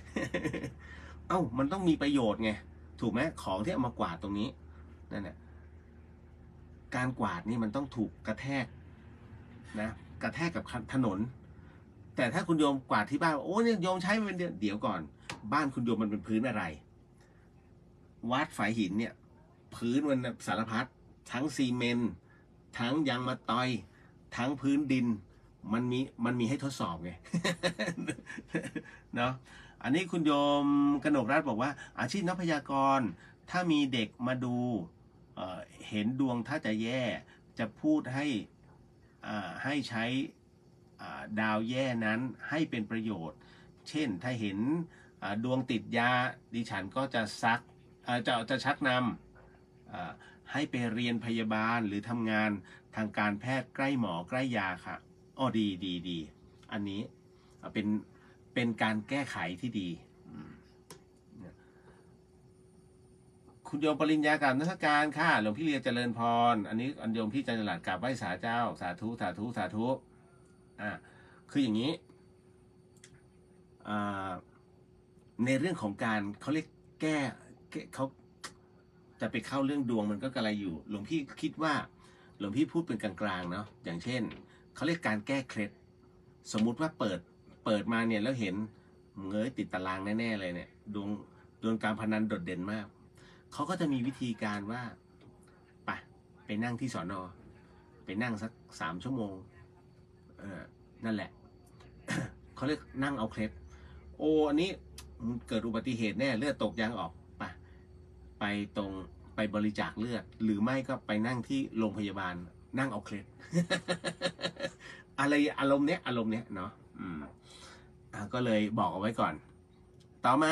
มันต้องมีประโยชน์ไงถูกไหมของที่เอามากวาดตรงนี้นั่นแหละการกวาดนี่มันต้องถูกกระแทกนะกระแทกกับถนนแต่ถ้าคุณโยมกวาดที่บ้านโอ้เนี่ยโยมใช้เป็นเดี๋ยวก่อนบ้านคุณโยมมันเป็นพื้นอะไรวัดฝายหินเนี่ยพื้นมันสารพัดทั้งซีเมนต์ทั้งยางมะตอยทั้งพื้นดินมันมีให้ทดสอบไง เนาะอันนี้คุณโยมกนกรัตน์บอกว่าอาชีพนักพยากรณ์ถ้ามีเด็กมาดูเห็นดวงถ้าจะแย่จะพูดให้ใช้ดาวแย่นั้นให้เป็นประโยชน์เช่นถ้าเห็นดวงติดยาดิฉันก็จะจะชักนำให้ไปเรียนพยาบาลหรือทำงานทางการแพทย์ใกล้หมอใกล้ยาค่ะอ๋อดีอันนี้เป็นการแก้ไขที่ดีคุณโยมปริญญากราบนมัสการค่ะหลวงพี่เรียเจริญพรอันนี้อันโยมพี่จันทร์หลัดกราบไหว้สาเจ้าสาธุคืออย่างนี้ในเรื่องของการเขาเรียกแก้เขาจะไปเข้าเรื่องดวงมันก็กระไรอยู่หลวงพี่คิดว่าหลวงพี่พูดเป็นกลางๆเนาะอย่างเช่นเขาเรียกการแก้เคล็ดสมมุติว่าเปิดมาเนี่ยแล้วเห็นเงยติดตารางแน่ๆเลยเนี่ยดวงการพนันโดดเด่นมากเขาก็จะมีวิธีการว่าไปนั่งที่สอนอไปนั่งสัก3 ชั่วโมงนั่นแหละ เขาเรียกนั่งเอาเคล็ดโอ้อันนี้เกิดอุบัติเหตุแน่เลือดตกยางออกไปบริจาคเลือดหรือไม่ก็ไปนั่งที่โรงพยาบาลนั่งเอาเคล็ด อะไรอารมณ์เนี้ยเนาะก็เลยบอกเอาไว้ก่อนต่อมา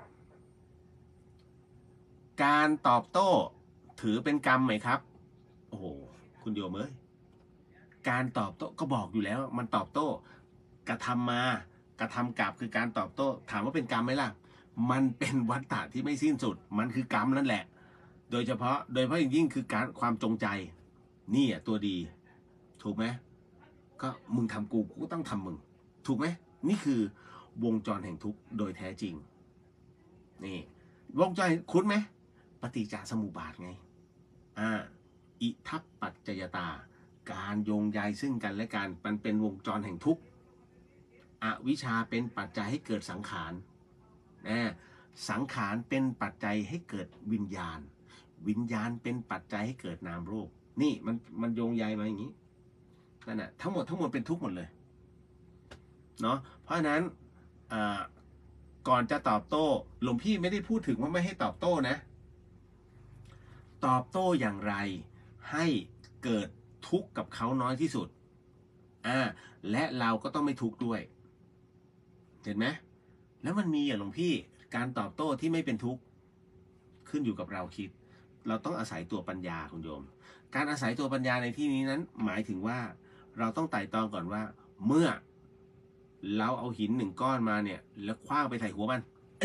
การตอบโต้ถือเป็นกรรมไหมครับโอ้โหคุณโยมเอ้ยการตอบโต้ก็บอกอยู่แล้วมันตอบโต้กระทำกลับคือการตอบโต้ถามว่าเป็นกรรมไหมล่ะมันเป็นวัฏฏะที่ไม่สิ้นสุดมันคือกรรมนั่นแหละโดยเฉพาะอย่างยิ่งคือการความจงใจนี่ตัวดีถูกไหมก็มึงทำกูก็ต้องทำมึงถูกไหมนี่คือวงจรแห่งทุกข์โดยแท้จริงนี่วงจรคุ้นไหมปฏิจจสมุปบาทไงอิทัปปัจจยตาการโยงใยซึ่งกันและกันมันเป็นวงจรแห่งทุกข์อวิชชาเป็นปัจจัยให้เกิดสังขารสังขารเป็นปัจจัยให้เกิดวิญญาณเป็นปัจจัยให้เกิดนามรูปนี่มันโยงใยมาอย่างนี้นั่นแหละทั้งหมดเป็นทุกข์หมดเลยเนาะเพราะฉะนั้นก่อนจะตอบโต้หลวงพี่ไม่ได้พูดถึงว่าไม่ให้ตอบโต้นะตอบโต้อย่างไรให้เกิดทุกข์กับเขาน้อยที่สุดและเราก็ต้องไม่ทุกข์ด้วยเห็นไหมแล้วมันมีหลวงพี่การตอบโต้ที่ไม่เป็นทุกข์ขึ้นอยู่กับเราคิดเราต้องอาศัยตัวปัญญาคุณโยมการอาศัยตัวปัญญาในที่นี้นั้นหมายถึงว่าเราต้องไต่ตองก่อนว่าเมื่อเราเอาหิน1 ก้อนมาเนี่ยแล้วคว้างไปใส่หัวมัน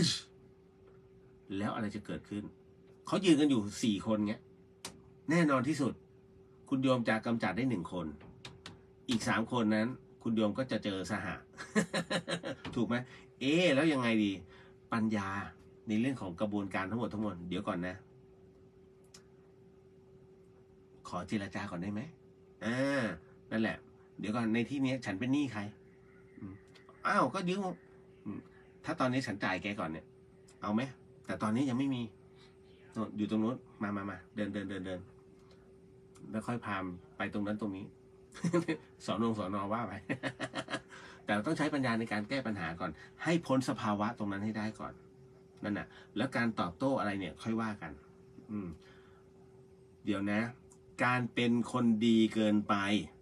แล้วอะไรจะเกิดขึ้นเขายืนกันอยู่4 คนเงี้ยแน่นอนที่สุดคุณโยมจะกำจัดได้1 คนอีก3 คนนั้นคุณโยมก็จะเจอสหะ ถูกไหมแล้วยังไงดีปัญญาในเรื่องของกระบวนการทั้งหมดเดี๋ยวก่อนนะขอเจรจาก่อนได้ไหมนั่นแหละเดี๋ยวก่อนในที่นี้ฉันเป็นหนี้ใครก็ยืมถ้าตอนนี้ฉันจ่ายแกก่อนเนี่ยเอาไหมแต่ตอนนี้ยังไม่มีอยู่ตรงนู้นมาเดินแล้วค่อยพาไปตรงนั้นตรงนี้ สอนอว่าไป แต่ต้องใช้ปัญญาในการแก้ปัญหาก่อนให้พ้นสภาวะตรงนั้นให้ได้ก่อนนั่นน่ะแล้วการตอบโต้อะไรเนี่ยค่อยว่ากันเดี๋ยวนะการเป็นคนดีเกินไป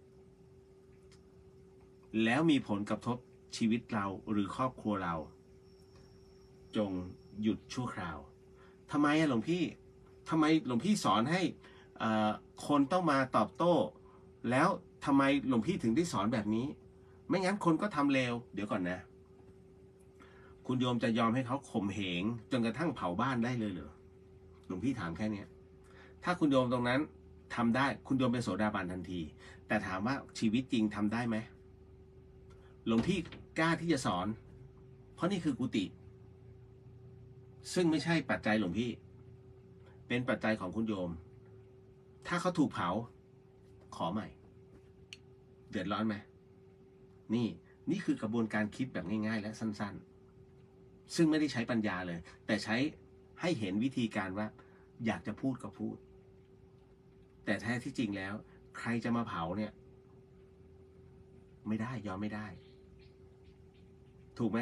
แล้วมีผลกระทบชีวิตเราหรือครอบครัวเราจงหยุดชั่วคราวทำไมหลวงพี่หลวงพี่สอนให้คนต้องมาตอบโต้แล้วทำไมหลวงพี่ถึงได้สอนแบบนี้ไม่งั้นคนก็ทำเลวเดี๋ยวก่อนนะคุณโยมจะยอมให้เขาข่มเหงจนกระทั่งเผาบ้านได้เลยเหรอหลวงพี่ถามแค่นี้ถ้าคุณโยมตรงนั้นทำได้คุณโยมเป็นโสดาบันทันทีแต่ถามว่าชีวิตจริงทำได้ไหมหลวงพี่กล้าที่จะสอนเพราะนี่คือกุฏิซึ่งไม่ใช่ปัจจัยหลวงพี่เป็นปัจจัยของคุณโยมถ้าเขาถูกเผาขอใหม่เดือดร้อนไหมนี่คือกระบวนการคิดแบบง่ายๆและสั้นๆซึ่งไม่ได้ใช้ปัญญาเลยแต่ใช้ให้เห็นวิธีการว่าอยากจะพูดก็พูดแต่แท้ที่จริงแล้วใครจะมาเผาเนี่ยไม่ได้ยอมไม่ได้ถูกไหม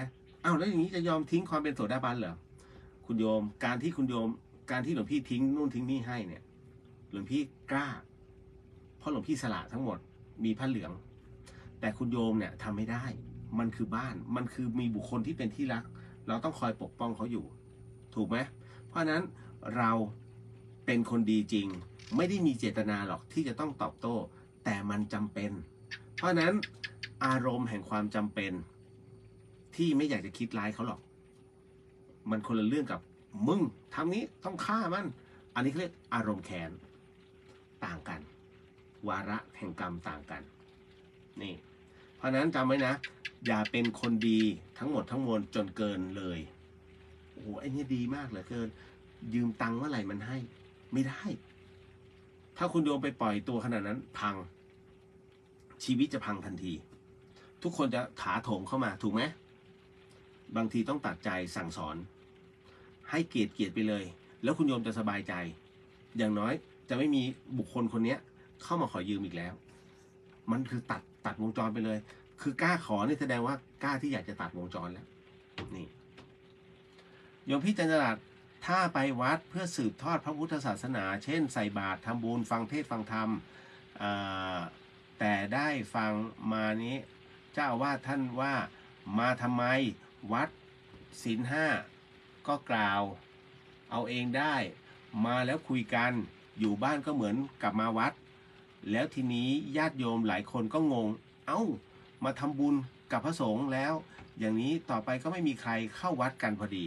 อ้าวแล้วอย่างนี้จะยอมทิ้งความเป็นโสดาบันเหรอคุณโยมการที่หลวงพี่ทิ้งนู่นทิ้งนี่ให้เนี่ยหลวงพี่กล้าเพราะหลวงพี่สละทั้งหมดมีผ้าเหลืองแต่คุณโยมเนี่ยทำไม่ได้มันคือบ้านมันคือมีบุคคลที่เป็นที่รักเราต้องคอยปกป้องเขาอยู่ถูกไหมเพราะนั้นเราเป็นคนดีจริงไม่ได้มีเจตนาหรอกที่จะต้องตอบโต้แต่มันจำเป็นเพราะนั้นอารมณ์แห่งความจำเป็นที่ไม่อยากจะคิดร้ายเขาหรอกมันคนละเรื่องกับมึงทำนี้ต้องฆ่ามันอันนี้เรียกอารมณ์แค้นต่างกันวาระแห่งกรรมต่างกันนี่เพราะนั้นจำไว้นะอย่าเป็นคนดีทั้งหมดทั้งมวลจนเกินเลยโอ้โหไอ้นี่ดีมากเหลือเกินยืมตังค์เมื่อไหร่มันให้ไม่ได้ถ้าคุณโยมไปปล่อยตัวขนาดนั้นพังชีวิตจะพังทันทีทุกคนจะถาโถมเข้ามาถูกไหมบางทีต้องตัดใจสั่งสอนให้เกียรติไปเลยแล้วคุณโยมจะสบายใจอย่างน้อยจะไม่มีบุคคลคนนี้เข้ามาขอยืมอีกแล้วมันคือตัดวงจรไปเลยคือกล้าขอนี่แสดงว่ากล้าที่อยากจะตัดวงจรแล้วนี่โยมพี่จันทรัตน์ถ้าไปวัดเพื่อสืบทอดพระพุทธศาสนาเช่นใส่บาตรทำบุญฟังเทศน์ฟังธรรมแต่ได้ฟังมานี้เจ้าอาวาสท่านว่ามาทำไมวัดศีลห้าก็กล่าวเอาเองได้มาแล้วคุยกันอยู่บ้านก็เหมือนกลับมาวัดแล้วทีนี้ญาติโยมหลายคนก็งงเอ้ามาทำบุญกับพระสงฆ์แล้วอย่างนี้ต่อไปก็ไม่มีใครเข้าวัดกันพอดี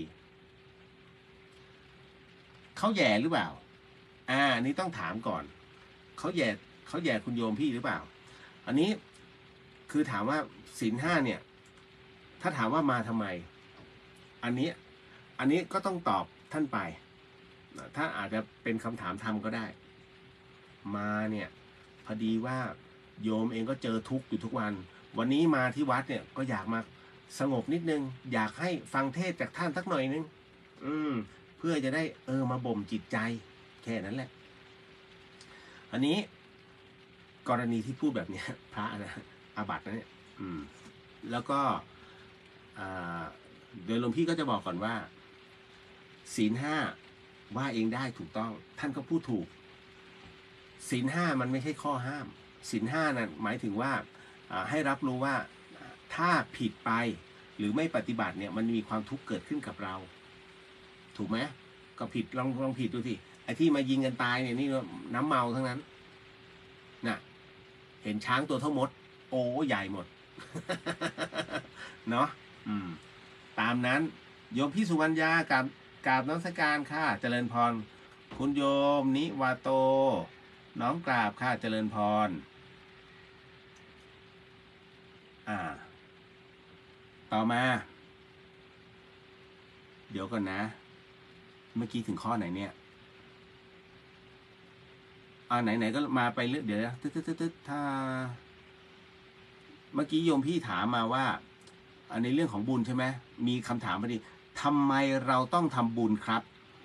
เขาแย่หรือเปล่าอันนี้ต้องถามก่อนเขาแย่คุณโยมพี่หรือเปล่าอันนี้คือถามว่าศีลห้าเนี่ยถ้าถามว่ามาทำไมอันนี้ก็ต้องตอบท่านไปถ้าอาจจะเป็นคำถามธรรมก็ได้มาเนี่ยพอดีว่าโยมเองก็เจอทุกข์อยู่ทุกวันนี้มาที่วัดเนี่ยก็อยากมาสงบนิดนึงอยากให้ฟังเทศจากท่านสักหน่อยนึงเพื่อจะได้มาบ่มจิตใจแค่นั้นแหละอันนี้กรณีที่พูดแบบนี้พระนะอาบัตินะเนี่ยแล้วก็โดยหลวงพี่ก็จะบอกก่อนว่าศีลห้าว่าเองได้ถูกต้องท่านก็พูดถูกศีลห้ามันไม่ใช่ข้อห้ามศีลห้านั้นหมายถึงว่าให้รับรู้ว่าถ้าผิดไปหรือไม่ปฏิบัติเนี่ยมันมีความทุกข์เกิดขึ้นกับเราถูกไหมก็ผิดลองผิดดูสิไอ้ที่มายิงกันตายเนี่ยนี่น้ำเมาทั้งนั้นน่ะเห็นช้างตัวเท่ามดโอ้ใหญ่หมด เนาะตามนั้นโยมพี่สุวรรณยากราบนมัสการค่ะเจริญพรคุณโยมนิวาโตน้อมกราบค่ะเจริญพรต่อมาเดี๋ยวก่อนนะเมื่อกี้ถึงข้อไหนเนี่ยไหนก็มาไปเรื่อยเดี๋ยวถ้าเมื่อกี้โยมพี่ถามมาว่าในเรื่องของบุญใช่ไหมมีคำถามพอดีทำไมเราต้องทำบุญครับ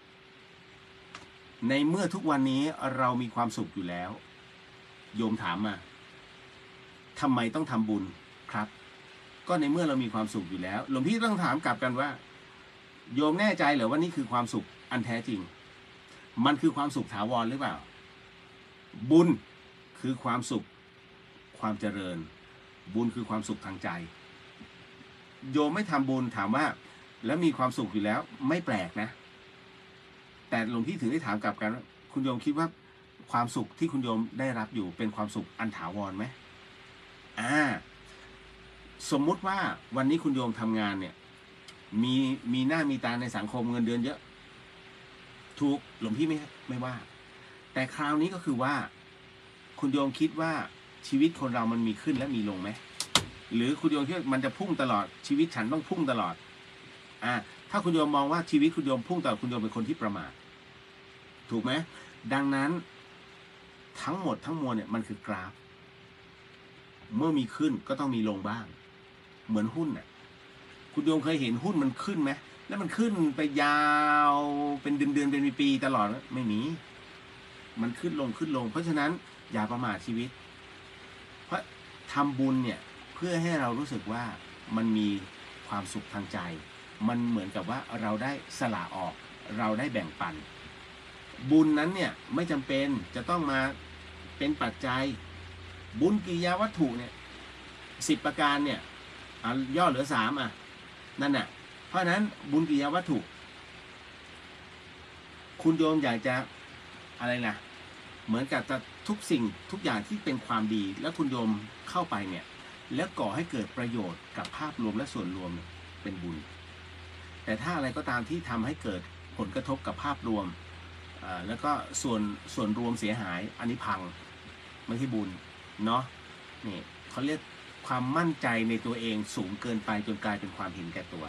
ในเมื่อทุกวันนี้เรามีความสุขอยู่แล้วโยมถามมาทำไมต้องทำบุญครับก็ในเมื่อเรามีความสุขอยู่แล้วหลวงพี่ต้องถามกลับกันว่าโยมแน่ใจเหรอว่านี่คือความสุขอันแท้จริงมันคือความสุขถาวรหรือเปล่าบุญคือความสุขความเจริญบุญคือความสุขทางใจโยมไม่ทำบุญถามว่าแล้วมีความสุขอยู่แล้วไม่แปลกนะแต่หลวงพี่ถึงได้ถามกลับกันว่าคุณโยมคิดว่าความสุขที่คุณโยมได้รับอยู่เป็นความสุขอันถาวรไหมสมมุติว่าวันนี้คุณโยมทำงานเนี่ยมีหน้ามีตาในสังคมเงินเดือนเยอะถูกหลวงพี่ไม่ว่าแต่คราวนี้ก็คือว่าคุณโยมคิดว่าชีวิตคนเรามันมีขึ้นและมีลงไหมหรือคุณโยมคิดว่ามันจะพุ่งตลอดชีวิตฉันต้องพุ่งตลอดถ้าคุณโยมมองว่าชีวิตคุณโยมพุ่งตลอดคุณโยมเป็นคนที่ประมาทถูกไหมดังนั้นทั้งหมดทั้งมวลเนี่ยมันคือกราฟเมื่อมีขึ้นก็ต้องมีลงบ้างเหมือนหุ้นน่ะคุณโยมเคยเห็นหุ้นมันขึ้นไหมแล้วมันขึ้นไปยาวเป็นเดือนเป็นปีตลอดไม่มีมันขึ้นลงเพราะฉะนั้นอย่าประมาทชีวิตเพราะทำบุญเนี่ยเพื่อให้เรารู้สึกว่ามันมีความสุขทางใจมันเหมือนกับว่าเราได้สละออกเราได้แบ่งปันบุญนั้นเนี่ยไม่จำเป็นจะต้องมาเป็นปัจจัยบุญกิริยาวัตถุเนี่ย10 ประการเนี่ยย่อเหลือ3นั่นน่ะเพราะนั้นบุญกิริยาวัตถุคุณโยมอยากจะอะไรนะเหมือนกับทุกสิ่งทุกอย่างที่เป็นความดีแล้วคุณโยมเข้าไปเนี่ยแล้วก่อให้เกิดประโยชน์กับภาพรวมและส่วนรวมเป็นบุญแต่ถ้าอะไรก็ตามที่ทำให้เกิดผลกระทบกับภาพรวมแล้วก็ส่วนรวมเสียหายอันนี้พังไม่ใช่บุญเนาะนี่เขาเรียกความมั่นใจในตัวเองสูงเกินไปจนกลายเป็นความเห็นแก่ตัว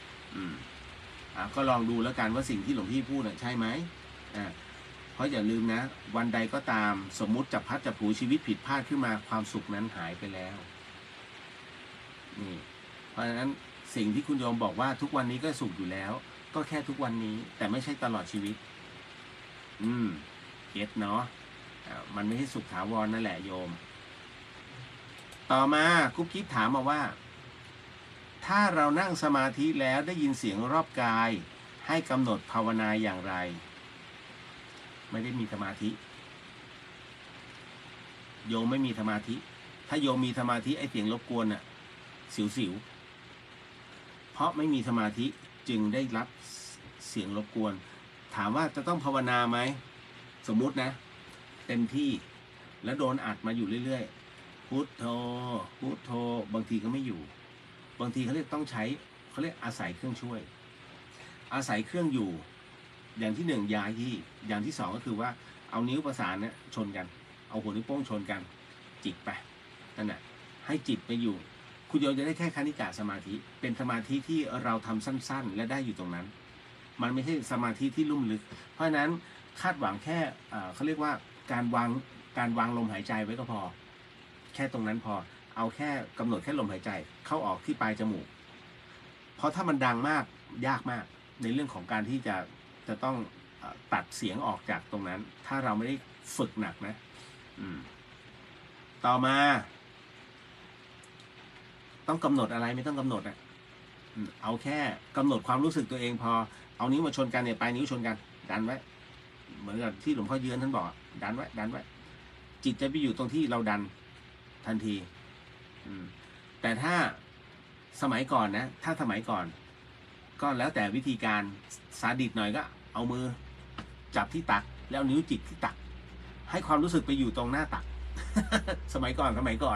ก็ลองดูแล้วกันว่าสิ่งที่หลวงพี่พูดใช่ไหมเพราะอย่าลืมนะวันใดก็ตามสมมุติจับพัดจับผูชีวิตผิดพลาดขึ้นมาความสุขนั้นหายไปแล้วนี่เพราะฉะนั้นสิ่งที่คุณโยมบอกว่าทุกวันนี้ก็สุขอยู่แล้วก็แค่ทุกวันนี้แต่ไม่ใช่ตลอดชีวิตเก็ตเนาะมันไม่ใช่สุขถาวรนั่นแหละโยมต่อมากุ๊บกิ๊บถามมาว่าถ้าเรานั่งสมาธิแล้วได้ยินเสียงรอบกายให้กำหนดภาวนาอย่างไรไม่ได้มีสมาธิโยมไม่มีสมาธิถ้าโยมมีสมาธิไอ้เสียงรบกวนสิวเพราะไม่มีสมาธิจึงได้รับเสียงรบกวนถามว่าจะต้องภาวนาไหมสมมุตินะเต็มที่แล้วโดนอัดมาอยู่เรื่อยๆพุทโธพุทโธบางทีก็ไม่อยู่บางทีเขาเรียกต้องใช้เขาเรียกอาศัยเครื่องช่วยอาศัยเครื่องอยู่อย่างที่1ย้ายที่อย่างที่2ก็คือว่าเอานิ้วประสานเนี่ยชนกันเอาหัวนิ้วโป้งชนกันจิตไปนั่นแหละให้จิตไปอยู่คุณโยมจะได้แค่คณิกะสมาธิเป็นสมาธิที่เราทำสั้นๆและได้อยู่ตรงนั้นมันไม่ใช่สมาธิที่ลุ่มลึกเพราะฉะนั้นคาดหวังแค่เขาเรียกว่าการวางลมหายใจไว้ก็พอแค่ตรงนั้นพอเอาแค่กำหนดแค่ลมหายใจเข้าออกที่ปลายจมูกเพราะถ้ามันดังมากยากมากในเรื่องของการที่จะต้องตัดเสียงออกจากตรงนั้นถ้าเราไม่ได้ฝึกหนักนะต่อมาต้องกำหนดอะไรไม่ต้องกำหนดเอาแค่กำหนดความรู้สึกตัวเองพอเอานิ้วมาชนกันเนี่ยปลายนิ้วชนกันดันไว้เหมือนกับที่หลวงพ่อเยือนท่านบอกดันไว้จิตจะไปอยู่ตรงที่เราดันทันทีแต่ถ้าสมัยก่อนนะถ้าสมัยก่อนก็แล้วแต่วิธีการซาดิสหน่อยก็เอามือจับที่ตักแล้วนิ้วจิกที่ตักให้ความรู้สึกไปอยู่ตรงหน้าตัก สมัยก่อน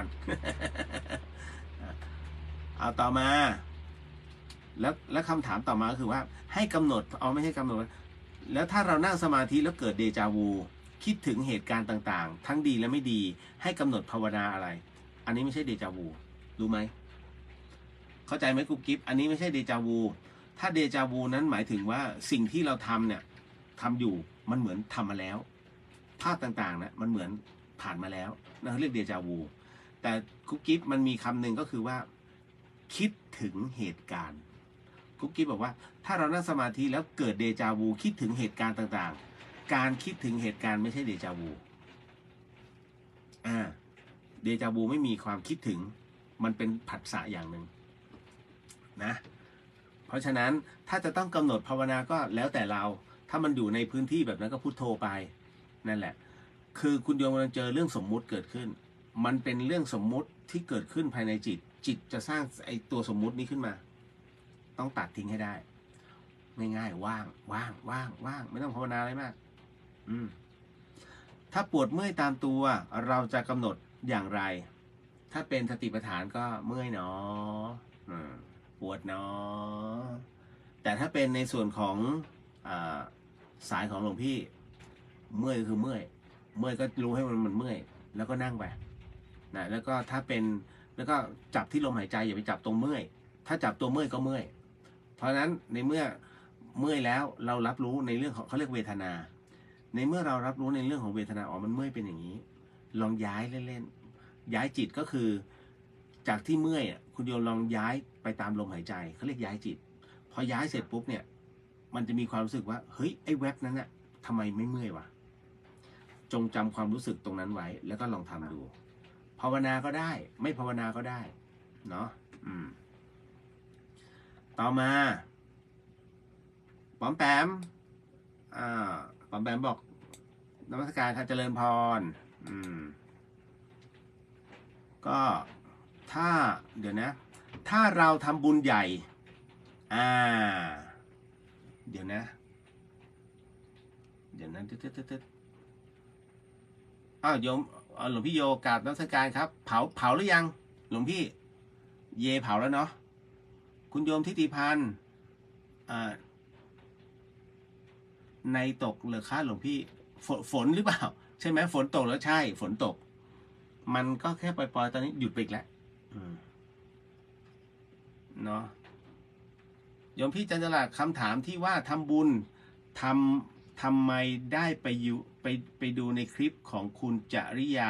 เอาต่อมาแล้วคำถามต่อมาก็คือว่าให้กำหนดไม่ให้กำหนดแล้วถ้าเรานั่งสมาธิแล้วเกิดเดจาวูคิดถึงเหตุการณ์ต่างๆทั้งดีและไม่ดีให้กำหนดภาวนาอะไรอันนี้ไม่ใช่เดจาวูรู้ไหมเข้าใจไหมกุ๊บกิ๊บอันนี้ไม่ใช่เดจาวูถ้าเดจาวูนั้นหมายถึงว่าสิ่งที่เราทำเนี่ยทำอยู่มันเหมือนทำมาแล้วภาพต่างๆนะมันเหมือนผ่านมาแล้วนั่นเรียกเดจาวูแต่กุ๊บกิ๊บมันมีคำหนึ่งก็คือว่าคิดถึงเหตุการณ์กุ๊บกิ๊บบอกว่าถ้าเรานั่งสมาธิแล้วเกิดเดจาวูคิดถึงเหตุการณ์ต่างๆการคิดถึงเหตุการณ์ไม่ใช่เดจาวูเดจาวูไม่มีความคิดถึงมันเป็นผัสสะอย่างหนึ่งนะเพราะฉะนั้นถ้าจะต้องกำหนดภาวนาก็แล้วแต่เราถ้ามันอยู่ในพื้นที่แบบนั้นก็พุทโธไปนั่นแหละคือคุณโยมกำลังเจอเรื่องสมมุติเกิดขึ้นมันเป็นเรื่องสมมุติที่เกิดขึ้นภายในจิตจะสร้างไอตัวสมมุตินี้ขึ้นมาต้องตัดทิ้งให้ได้ง่ายๆว่างไม่ต้องภาวนาอะไรมากถ้าปวดเมื่อยตามตัวเราจะกำหนดอย่างไรถ้าเป็นสติปัฏฐานก็เมื่อยเนาะปวดเนาะแต่ถ้าเป็นในส่วนของสายของหลวงพี่เมื่อยคือเมื่อยก็รู้ให้มันเมื่อยแล้วก็นั่งไปนะแล้วก็ถ้าเป็นแล้วก็จับที่ลมหายใจอย่าไปจับตรงเมื่อยถ้าจับตัวเมื่อยก็เมื่อยเพราะฉะนั้นในเมื่อเมื่อยแล้วเรารับรู้ในเรื่องของเขาเรียกเวทนาในเมื่อเรารับรู้ในเรื่องของเวทนามันเมื่อยเป็นอย่างนี้ลองย้ายเล่นๆย้ายจิตก็คือจากที่เมื่อยคุณโยมลองย้ายไปตามลมหายใจเขาเรียกย้ายจิตพอย้ายเสร็จปุ๊บเนี่ยมันจะมีความรู้สึกว่าเฮ้ยไอ้แวบนั้นน่ะทำไมไม่เมื่อยวะจงจำความรู้สึกตรงนั้นไว้แล้วก็ลองทำดูภาวนาก็ได้ไม่ภาวนาก็ได้เนาะต่อมาป๋อมแปมป๋อมแปมบอกนมัสการค่ะเจริญพรก็ถ้าเดี๋ยวนะถ้าเราทำบุญใหญ่เดี๋ยวนะตึ๊ดโยมหลวงพี่โยกราบนมัสการครับเผาหรือยังหลวงพี่เยเผาแล้วเนาะคุณโยมทิติพันธ์ในตกเหรอคะหลวงพี่ฝนหรือเปล่าใช่ไหมฝนตกแล้วใช่ฝนตกมันก็แค่ปล่อยๆตอนนี้หยุดไปอีกแล้วเนาะโยมพี่จันทราคำถามที่ว่าทำบุญทำไมได้ไปดูในคลิปของคุณจริยา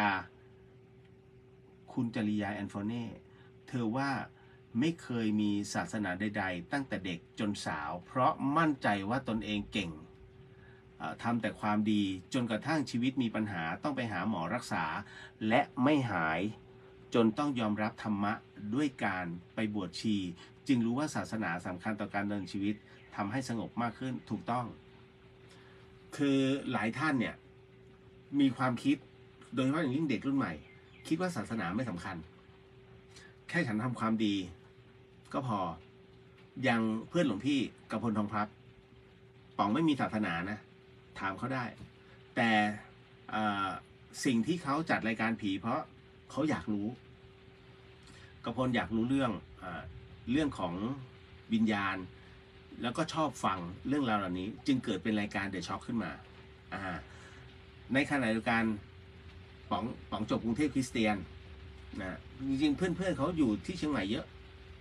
แอนโฟเน่เธอว่าไม่เคยมีศาสนาใดๆตั้งแต่เด็กจนสาวเพราะมั่นใจว่าตนเองเก่งทำแต่ความดีจนกระทั่งชีวิตมีปัญหาต้องไปหาหมอรักษาและไม่หายจนต้องยอมรับธรรมะด้วยการไปบวชชีจึงรู้ว่าศาสนาสำคัญต่อการดำเนินชีวิตทำให้สงบมากขึ้นถูกต้องคือหลายท่านเนี่ยมีความคิดโดยเฉพาะอย่างยิ่งเด็กรุ่นใหม่คิดว่าศาสนาไม่สำคัญแค่ฉันทำความดีก็พออย่างเพื่อนหลวงพี่กพลทองพลับป๋องไม่มีศาสนานะถามเขาได้แต่สิ่งที่เขาจัดรายการผีเพราะเขาอยากรู้กพลอยากรู้เรื่องของวิญญาณแล้วก็ชอบฟังเรื่องราวเหล่านี้จึงเกิดเป็นรายการเดอะช็อคขึ้นมาในขณะเดียวกันป๋องจบกรุงเทพคริสเตียนนะจริงๆเพื่อนเขาอยู่ที่เชียงใหม่เยอะ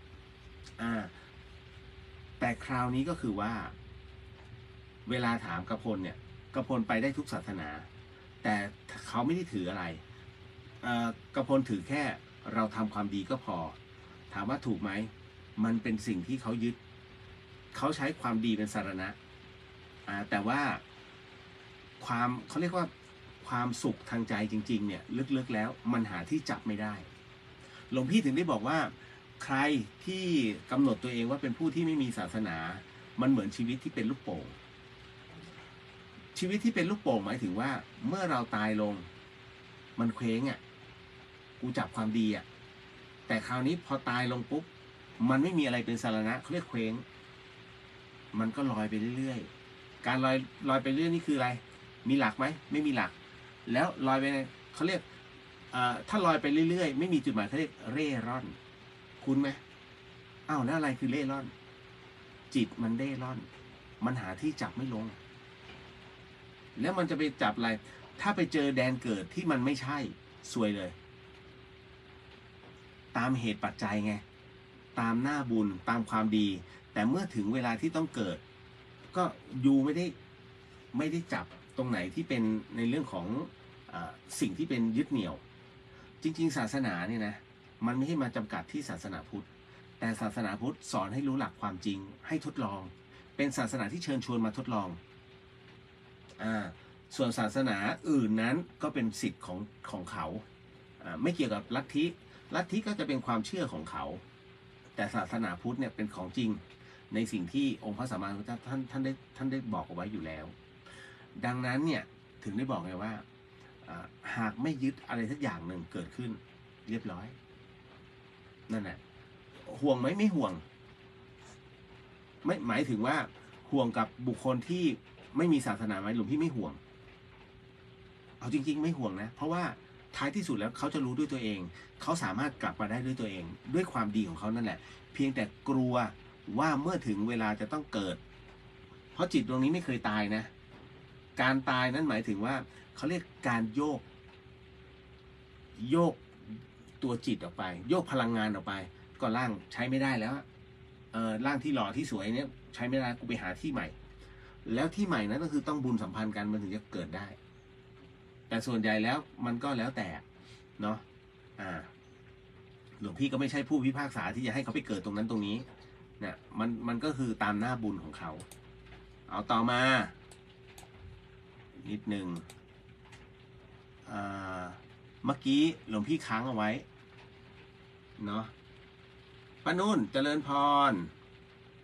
แต่คราวนี้ก็คือว่าเวลาถามกพลเนี่ยกพลไปได้ทุกศาสนาแต่เขาไม่ได้ถืออะไรกพลถือแค่เราทำความดีก็พอถามว่าถูกไหมมันเป็นสิ่งที่เขายึดเขาใช้ความดีเป็นสารณะแต่ว่าเขาเรียกว่าความสุขทางใจจริงๆเนี่ยลึกๆแล้วมันหาที่จับไม่ได้หลวงพี่ถึงได้บอกว่าใครที่กำหนดตัวเองว่าเป็นผู้ที่ไม่มีศาสนามันเหมือนชีวิตที่เป็นลูกโป่งชีวิตที่เป็นลูกโป่งหมายถึงว่าเมื่อเราตายลงมันเคว้งกูจับความดีแต่คราวนี้พอตายลงปุ๊บมันไม่มีอะไรเป็นสารณะเขาเรียกเคว้งมันก็ลอยไปเรื่อยๆการลอยไปเรื่อยนี่คืออะไรมีหลักไหมไม่มีหลักแล้วลอยไปเขาเรียกถ้าลอยไปเรื่อยๆไม่มีจุดหมายเขาเรียกเร่ร่อนคุ้นไหมแล้วอะไรคือเร่ร่อนจิตมันเร่ร่อนมันหาที่จับไม่ลงแล้วมันจะไปจับอะไรถ้าไปเจอแดนเกิดที่มันไม่ใช่ซวยเลยตามเหตุปัจจัยไงตามหน้าบุญตามความดีแต่เมื่อถึงเวลาที่ต้องเกิดก็อยู่ไม่ได้จับตรงไหนที่เป็นในเรื่องของสิ่งที่เป็นยึดเหนี่ยวจริงๆศาสนาเนี่ยนะมันไม่ให้มาจำกัดที่ศาสนาพุทธแต่ศาสนาพุทธสอนให้รู้หลักความจริงให้ทดลองเป็นศาสนาที่เชิญชวนมาทดลองส่วนศาสนาอื่นนั้นก็เป็นสิทธิ์ของเขาไม่เกี่ยวกับลัทธิก็จะเป็นความเชื่อของเขาแต่ศาสนาพุทธเนี่ยเป็นของจริงในสิ่งที่องค์พระสัมมาสัมพุทธเจ้าท่านได้บอกเอาไว้อยู่แล้วดังนั้นเนี่ยถึงได้บอกไงว่าหากไม่ยึดอะไรสักอย่างหนึ่งเกิดขึ้นเรียบร้อยนั่นแหละห่วงไหมไม่ห่วงไม่หมายถึงว่าห่วงกับบุคคลที่ไม่มีศาสนาไหมหลวงพี่ไม่ห่วงเอาจริงๆไม่ห่วงนะเพราะว่าท้ายที่สุดแล้วเขาจะรู้ด้วยตัวเองเขาสามารถกลับมาได้ด้วยตัวเองด้วยความดีของเขานั่นแหละเพียงแต่กลัวว่าเมื่อถึงเวลาจะต้องเกิดเพราะจิตตรงนี้ไม่เคยตายนะการตายนั้นหมายถึงว่าเขาเรียกการโยกตัวจิตออกไปโยกพลังงานออกไปก็ร่างใช้ไม่ได้แล้วร่างที่หล่อที่สวยเนี่ยใช้ไม่ได้กูไปหาที่ใหม่แล้วที่ใหม่นั้นก็คือต้องบุญสัมพันธ์กันมันถึงจะเกิดได้แต่ส่วนใหญ่แล้วมันก็แล้วแต่เนาะหลวงพี่ก็ไม่ใช่ผู้พิพากษาที่จะให้เขาไปเกิดตรงนั้นตรงนี้เนี่ยมันก็คือตามหน้าบุญของเขาเอาต่อมานิดนึงเมื่อกี้หลวงพี่ค้างเอาไว้เนาะป้านุ่นเจริญพร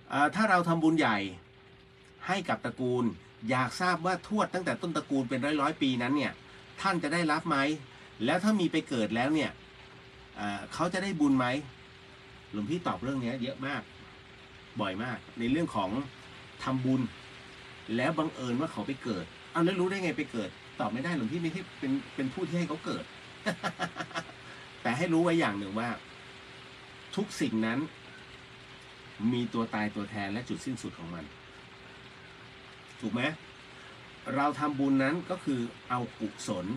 ถ้าเราทำบุญใหญ่ให้กับตระกูลอยากทราบว่าทวดตั้งแต่ต้นตระกูลเป็นร้อยปีนั้นเนี่ยท่านจะได้รับไหมแล้วถ้ามีไปเกิดแล้วเนี่ยเขาจะได้บุญไหมหลวงพี่ตอบเรื่องนี้เยอะมากบ่อยมากในเรื่องของทำบุญแล้วบังเอิญว่าเขาไปเกิดเอาแล้วรู้ได้ไงไปเกิดตอบไม่ได้หลวงพี่ไม่ใช่เป็นผู้ที่ให้เขาเกิด แต่ให้รู้ไว้อย่างหนึ่งว่าทุกสิ่งนั้นมีตัวตายตัวแทนและจุดสิ้นสุดของมันถูกไหมเราทำบุญนั้นก็คือเอากุศล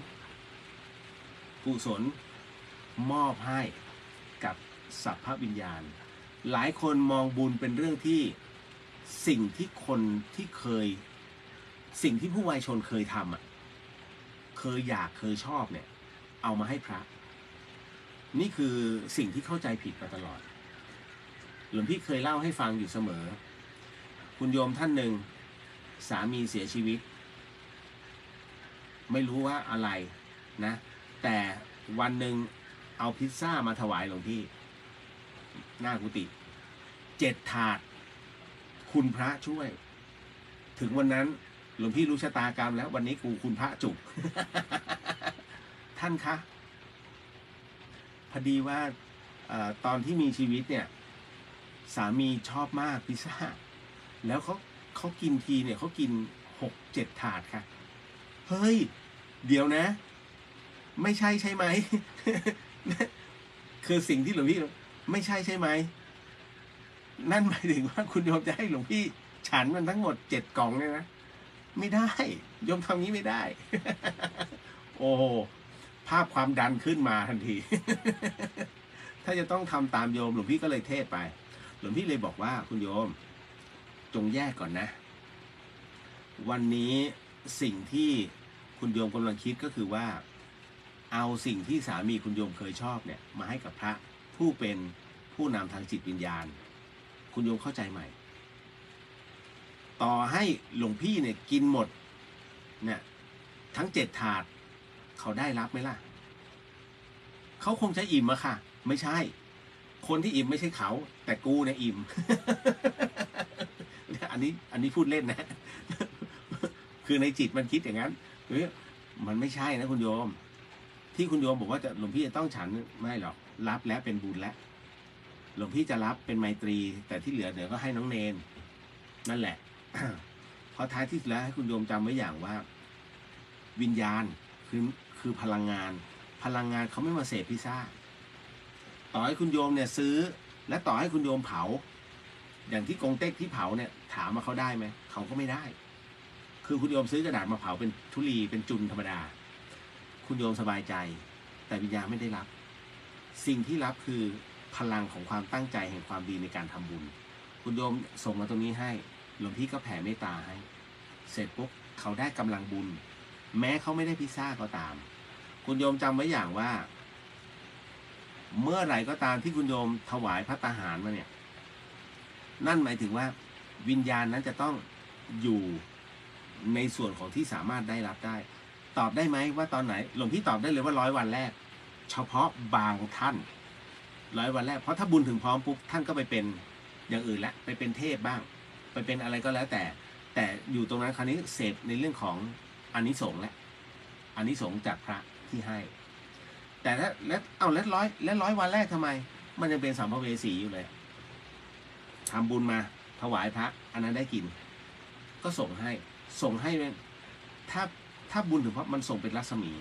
มอบให้กับสัพพวิญญาณหลายคนมองบุญเป็นเรื่องที่สิ่งที่คนที่สิ่งที่ผู้วายชนเคยทำเคยอยากเคยชอบเนี่ยเอามาให้พระนี่คือสิ่งที่เข้าใจผิดมาตลอดหลวงพี่เคยเล่าให้ฟังอยู่เสมอคุณโยมท่านหนึ่งสามีเสียชีวิตไม่รู้ว่าอะไรนะแต่วันหนึ่งเอาพิซซ่ามาถวายหลวงพี่หน้ากุฏิ7 ถาดคุณพระช่วยถึงวันนั้นหลวงพี่รู้ชะตากรรมแล้ววันนี้คุณพระจุก ท่านคะพอดีว่าตอนที่มีชีวิตเนี่ยสามีชอบมากพิซซ่าแล้วเขากินทีเนี่ยเขากิน6-7 ถาดค่ะเฮ้ยเดี๋ยวนะไม่ใช่ใช่ไหม คือสิ่งที่หลวงพี่ไม่ใช่ใช่ไหมนั่นหมายถึงว่าคุณโยมจะให้หลวงพี่ฉันมันทั้งหมด7 กล่องเนี่ยนะไม่ได้โยมทำนี้ไม่ได้ โอ้ภาพความดันขึ้นมาทันที ถ้าจะต้องทำตามโยมหลวงพี่ก็เลยเทศไปหลวงพี่เลยบอกว่าคุณโยมจงแยกก่อนนะวันนี้สิ่งที่คุณโยมกำลังคิดก็คือว่าเอาสิ่งที่สามีคุณโยมเคยชอบเนี่ยมาให้กับพระผู้เป็นผู้นำทางจิตวิญญาณคุณโยมเข้าใจใหม่ต่อให้หลวงพี่เนี่ยกินหมดเนี่ยทั้ง7 ถาดเขาได้รับไหมล่ะเขาคงจะอิ่มอะค่ะไม่ใช่คนที่อิ่มไม่ใช่เขาแต่กูเนี่ยอิ่ม อันนี้พูดเล่นนะ คือในจิตมันคิดอย่างนั้นมันไม่ใช่นะคุณโยมที่คุณโยมบอกว่าหลวงพี่จะต้องฉันไม่หรอกรับแล้วเป็นบุญแล้วหลวงพี่จะรับเป็นไมตรีแต่ที่เหลือเดี๋ยวก็ให้น้องเนนนั่นแหละ เพราะท้ายที่สุดแล้วให้คุณโยมจำไว้อย่างว่าวิญญาณคือพลังงานเขาไม่มาเสพพิซซ่าต่อให้คุณโยมเนี่ยซื้อและต่อให้คุณโยมเผาอย่างที่กงเต็กที่เผาเนี่ยถามมาเขาได้ไหมเขาก็ไม่ได้คือคุณโยมซื้อกระดาษมาเผาเป็นธุลีเป็นจุลธรรมดาคุณโยมสบายใจแต่วิญญาณไม่ได้รับสิ่งที่รับคือพลังของความตั้งใจแห่งความดีในการทำบุญคุณโยมส่งมาตรงนี้ให้หลวงพี่ก็แผ่เมตตาให้เสร็จปุ๊บเขาได้กำลังบุญแม้เขาไม่ได้พิซซ่าก็ตามคุณโยมจำไว้อย่างว่าเมื่อไหร่ก็ตามที่คุณโยมถวายภัตตาหารมาเนี่ยนั่นหมายถึงว่าวิญญาณนั้นจะต้องอยู่ในส่วนของที่สามารถได้รับได้ตอบได้ไหมว่าตอนไหนหลวงพี่ตอบได้เลยว่า100 วันแรกเฉพาะบางท่าน100 วันแรกเพราะถ้าบุญถึงพร้อมปุ๊บท่านก็ไปเป็นอย่างอื่นแล้วไปเป็นเทพบ้างไปเป็นอะไรก็แล้วแต่อยู่ตรงนั้นคราวนี้เสพในเรื่องของอานิสงส์และอานิสงส์จากพระที่ให้แต่ถ้าแล้วร้อยวันแรกทำไมมันยังเป็นสัมภเวสีอยู่เลยทำบุญมาถวายพระอันนั้นได้กินก็ส่งให้ถ้าบุญถึงเพราะมันส่งเป็นรัศมี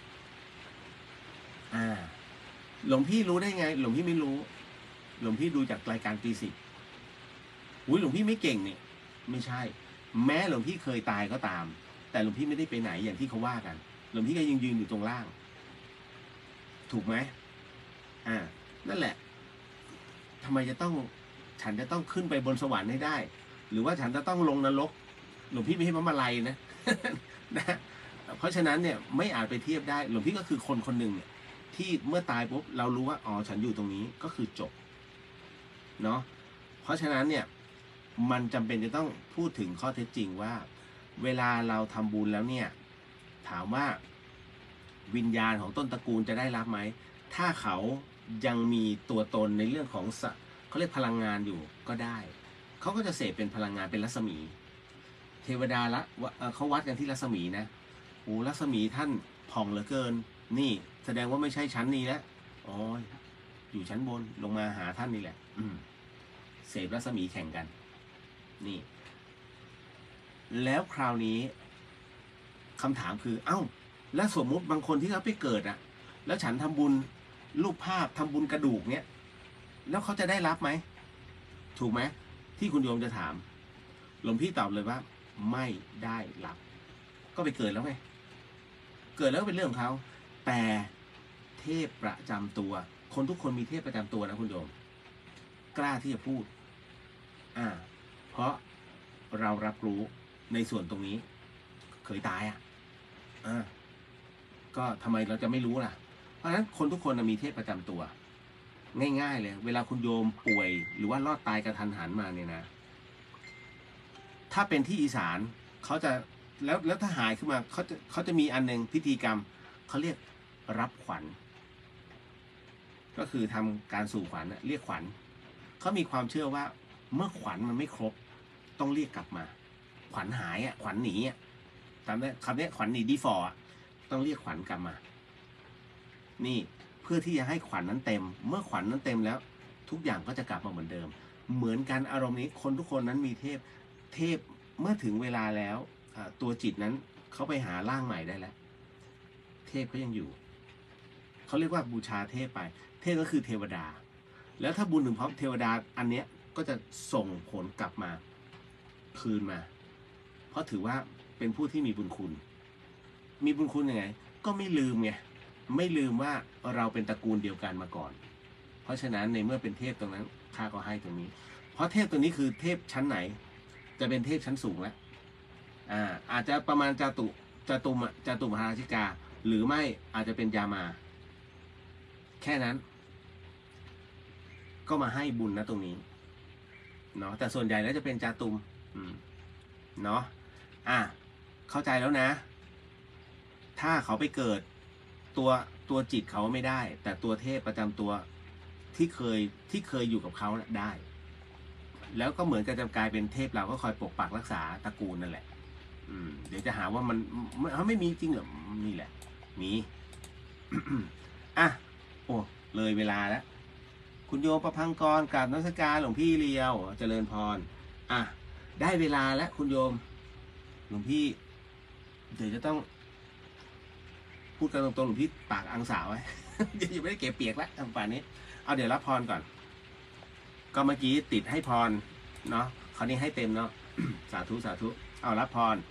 หลวงพี่รู้ได้ไงหลวงพี่ไม่รู้หลวงพี่ดูจากรายการตี10หลวงพี่ไม่เก่งเนี่ยไม่ใช่แม้หลวงพี่เคยตายก็ตามแต่หลวงพี่ไม่ได้ไปไหนอย่างที่เขาว่ากันหลวงพี่ก็ยืนอยู่ตรงล่างถูกไหมนั่นแหละทำไมฉันจะต้องขึ้นไปบนสวรรค์ให้ได้หรือว่าฉันจะต้องลงนรกหลวงพี่ไม่ให้มาลัยนะ นะเพราะฉะนั้นเนี่ยไม่อาจไปเทียบได้หลวงพี่ก็คือคนหนึ่งเนี่ยที่เมื่อตายปุ๊บเรารู้ว่าอ๋อฉันอยู่ตรงนี้ก็คือจบเนาะเพราะฉะนั้นเนี่ยมันจำเป็นจะต้องพูดถึงข้อเท็จจริงว่าเวลาเราทำบุญแล้วเนี่ยถามว่าวิญญาณของต้นตระกูลจะได้รับไหมถ้าเขายังมีตัวตนในเรื่องของเขาเรียกพลังงานอยู่ก็ได้เขาก็จะเสพเป็นพลังงานเป็นรัศมี เทวดาละเขาวัดกันที่รัศมีนะโอ้รัศมีท่านผ่องเหลือเกินนี่แสดงว่าไม่ใช่ชั้นนี้แล้วอ๋ออยู่ชั้นบนลงมาหาท่านนี่แหละเสพรัศมีแข่งกันนี่แล้วคราวนี้คำถามคือเอ้าแล้วสมมุติบางคนที่เขาไปเกิดอะแล้วฉันทำบุญรูปภาพทำบุญกระดูกเนี้ยแล้วเขาจะได้รับไหมถูกไหมที่คุณโยมจะถามหลวงพี่ตอบเลยว่าไม่ได้รับก็ไปเกิดแล้วไงเกิดแล้วก็เป็นเรื่องของเขาแต่เทพประจำตัวคนทุกคนมีเทพประจำตัวนะคุณโยมกล้าที่จะพูดเพราะเรารับรู้ในส่วนตรงนี้เคยตายก็ทำไมเราจะไม่รู้ล่ะเพราะฉะนั้นคนทุกคนมีเทพประจำตัวง่ายๆเลยเวลาคุณโยมป่วยหรือว่ารอดตายกระทันหันมาเนี่ยนะถ้าเป็นที่อีสานเขาจะแล้วถ้าหายขึ้นมาเขาจะมีอันหนึ่งพิธีกรรมเขาเรียกรับขวัญก็คือทำการสู่ขวัญเรียกขวัญเขามีความเชื่อว่าเมื่อขวัญมันไม่ครบต้องเรียกกลับมาขวัญหายขวัญหนีตามนี้คำนี้ขวัญหนีดีฟอร์ต้องเรียกขวัญกลับมานี่เพื่อที่จะให้ขวัญนั้นเต็มเมื่อขวัญนั้นเต็มแล้วทุกอย่างก็จะกลับมาเหมือนเดิมเหมือนกันอารมณ์นี้คนทุกคนนั้นมีเทพเมื่อถึงเวลาแล้วตัวจิตนั้นเขาไปหาร่างใหม่ได้แล้วเทพก็ยังอยู่เขาเรียกว่าบูชาเทพไปเทพก็คือเทวดาแล้วถ้าบุญถึงพร้อมเทวดาอันเนี้ยก็จะส่งผลกลับมาคืนมาเพราะถือว่าเป็นผู้ที่มีบุญคุณยังไงก็ไม่ลืมไงไม่ลืมว่าเราเป็นตระกูลเดียวกันมาก่อนเพราะฉะนั้นในเมื่อเป็นเทพตรงนั้นข้าก็ให้ตรงนี้เพราะเทพตัวนี้คือเทพชั้นไหนจะเป็นเทพชั้นสูงแล้วอาจจะประมาณจตุมหาราชิกาหรือไม่อาจจะเป็นยามาแค่นั้นก็มาให้บุญนะตรงนี้เนาะแต่ส่วนใหญ่แล้วจะเป็นจาตุมเนาะเข้าใจแล้วนะถ้าเขาไปเกิดตัวจิตเขาไม่ได้แต่ตัวเทพประจำตัวที่เคยอยู่กับเขาได้แล้วก็เหมือนกับจะกลายเป็นเทพเราก็คอยปกปักรักษาตระกูลนั่นแหละเดี๋ยวจะหาว่ามันไม่มีจริงเหรอนี่แหละมี โอ้เลยเวลาแล้วคุณโยมประพังกรกราบนมัสการหลวงพี่เลียวเจริญพรได้เวลาแล้วคุณโยมหลวงพี่เดี๋ยวจะต้องพูดกันตรงๆหลวงพี่ปากอังสาวไว้ ยังไม่ได้เก็บเปียกแล้วทางป่านนี้เอาเดี๋ยวรับพรก่อนก็เมื่อกี้ติดให้พรเนาะคราวนี้ให้เต็มเนาะ สาธุเอารับพร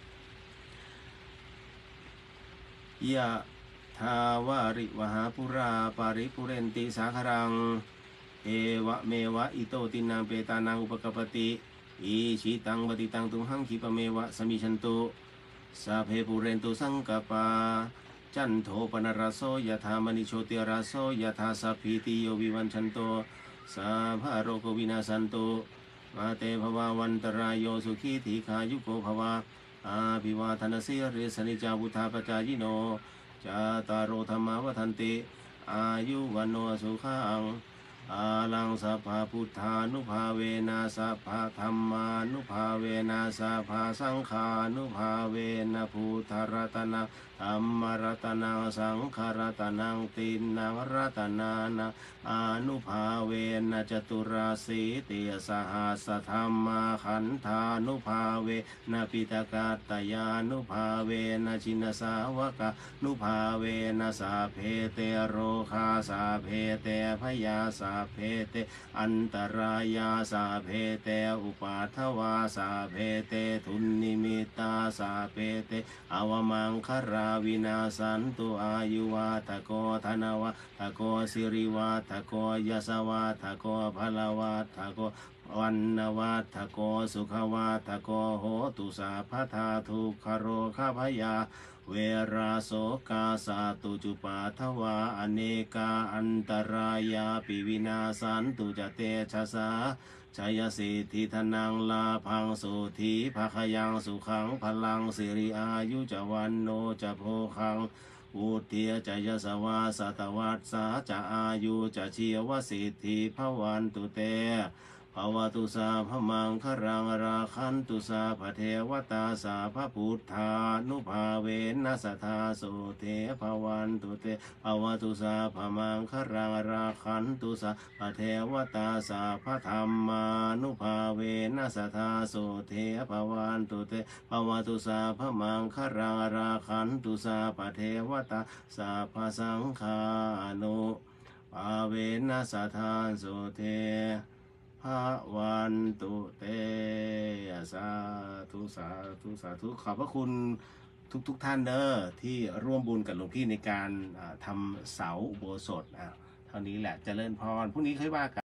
ยะทาวาริวหาปุราปาริปุเรนติสาครังเอวะเมวะอิโตตินังเปตานังอุปกปติอิชิตังปฏิตังตุมหังคิปะเมวะสมิชันตุสัพเพปุเรนตุสังกปาจันโทปนรสโสยถามณิโชติรสโสยถาสัพพิติโยวิวัชชันโตสัพพะโรโควินาสันโตมาเตภวาวันตรายโยสุขีทีขายุโกภวาอาภิวาทนาสิริสนิจาวุธาปจายโนจาตารโอธรรมาวทันติอายุวันโนสุขังอาลังสัพพะพุทธานุภาเวนะสัพพะธัมมานุภาเวนะสัพพะสังฆานุภาเวนะพุทธรัตนะธัมมรัตนังสังฆรัตนังตินนังรัตนานะอานุภาเวนะจตุราสีติสหัสธรรมาขันธานุภาเวนะปิตกาตยานุภาเวนะชินสาวกานุภาเวนะสาเพเตโรคาสาเพเตพยาสาเพเตอันตรายาสาเพเตอุปาทวาสาเพเตทุนนิมิตาสาเพเตอวมังคราวินาสันตุอายุวัฏโกธนวัฏโกสิริวัฏโกยสวัฏโกพลวัฏโกวันนวัฏโกสุขวัฏโกโหตุสัพพทาทุกขโรคพยาเวราโสกาสาตุจุปาทวาอเนกาอันตรายาปิวินาสันตุจเตชะสาชัยสิทธิธนังลาพังสุธีภคยังสุขังพลังสิริอายุจวันโนจะโพคังอุเทียจยสวาสัตวัสสาจะอายุจะเชียวสิทธิภวันตุเตภภวตุสาพมังครังราคันตุสาพเทวตาสาพพุทธานุภาเวนัสธาโสเทภวันตุเตภวตุสาพมังครังราคันตุสาพเทวตาสาพธรรมานุภาเวนัสธาโสเทภวันตุเตภวตุสาพมังครังราคันตุสาพเทวตาสาพสังฆานุภาเวนัสธาโสเทภวันตุเตสาธุสาธุสาธุขอบพระคุณทุกท่านเด้อที่ร่วมบุญกับหลวงพี่ในการทำเสาอุโบสถเท่านี้แหละเจริญพรพรุ่งนี้ค่อยว่ากัน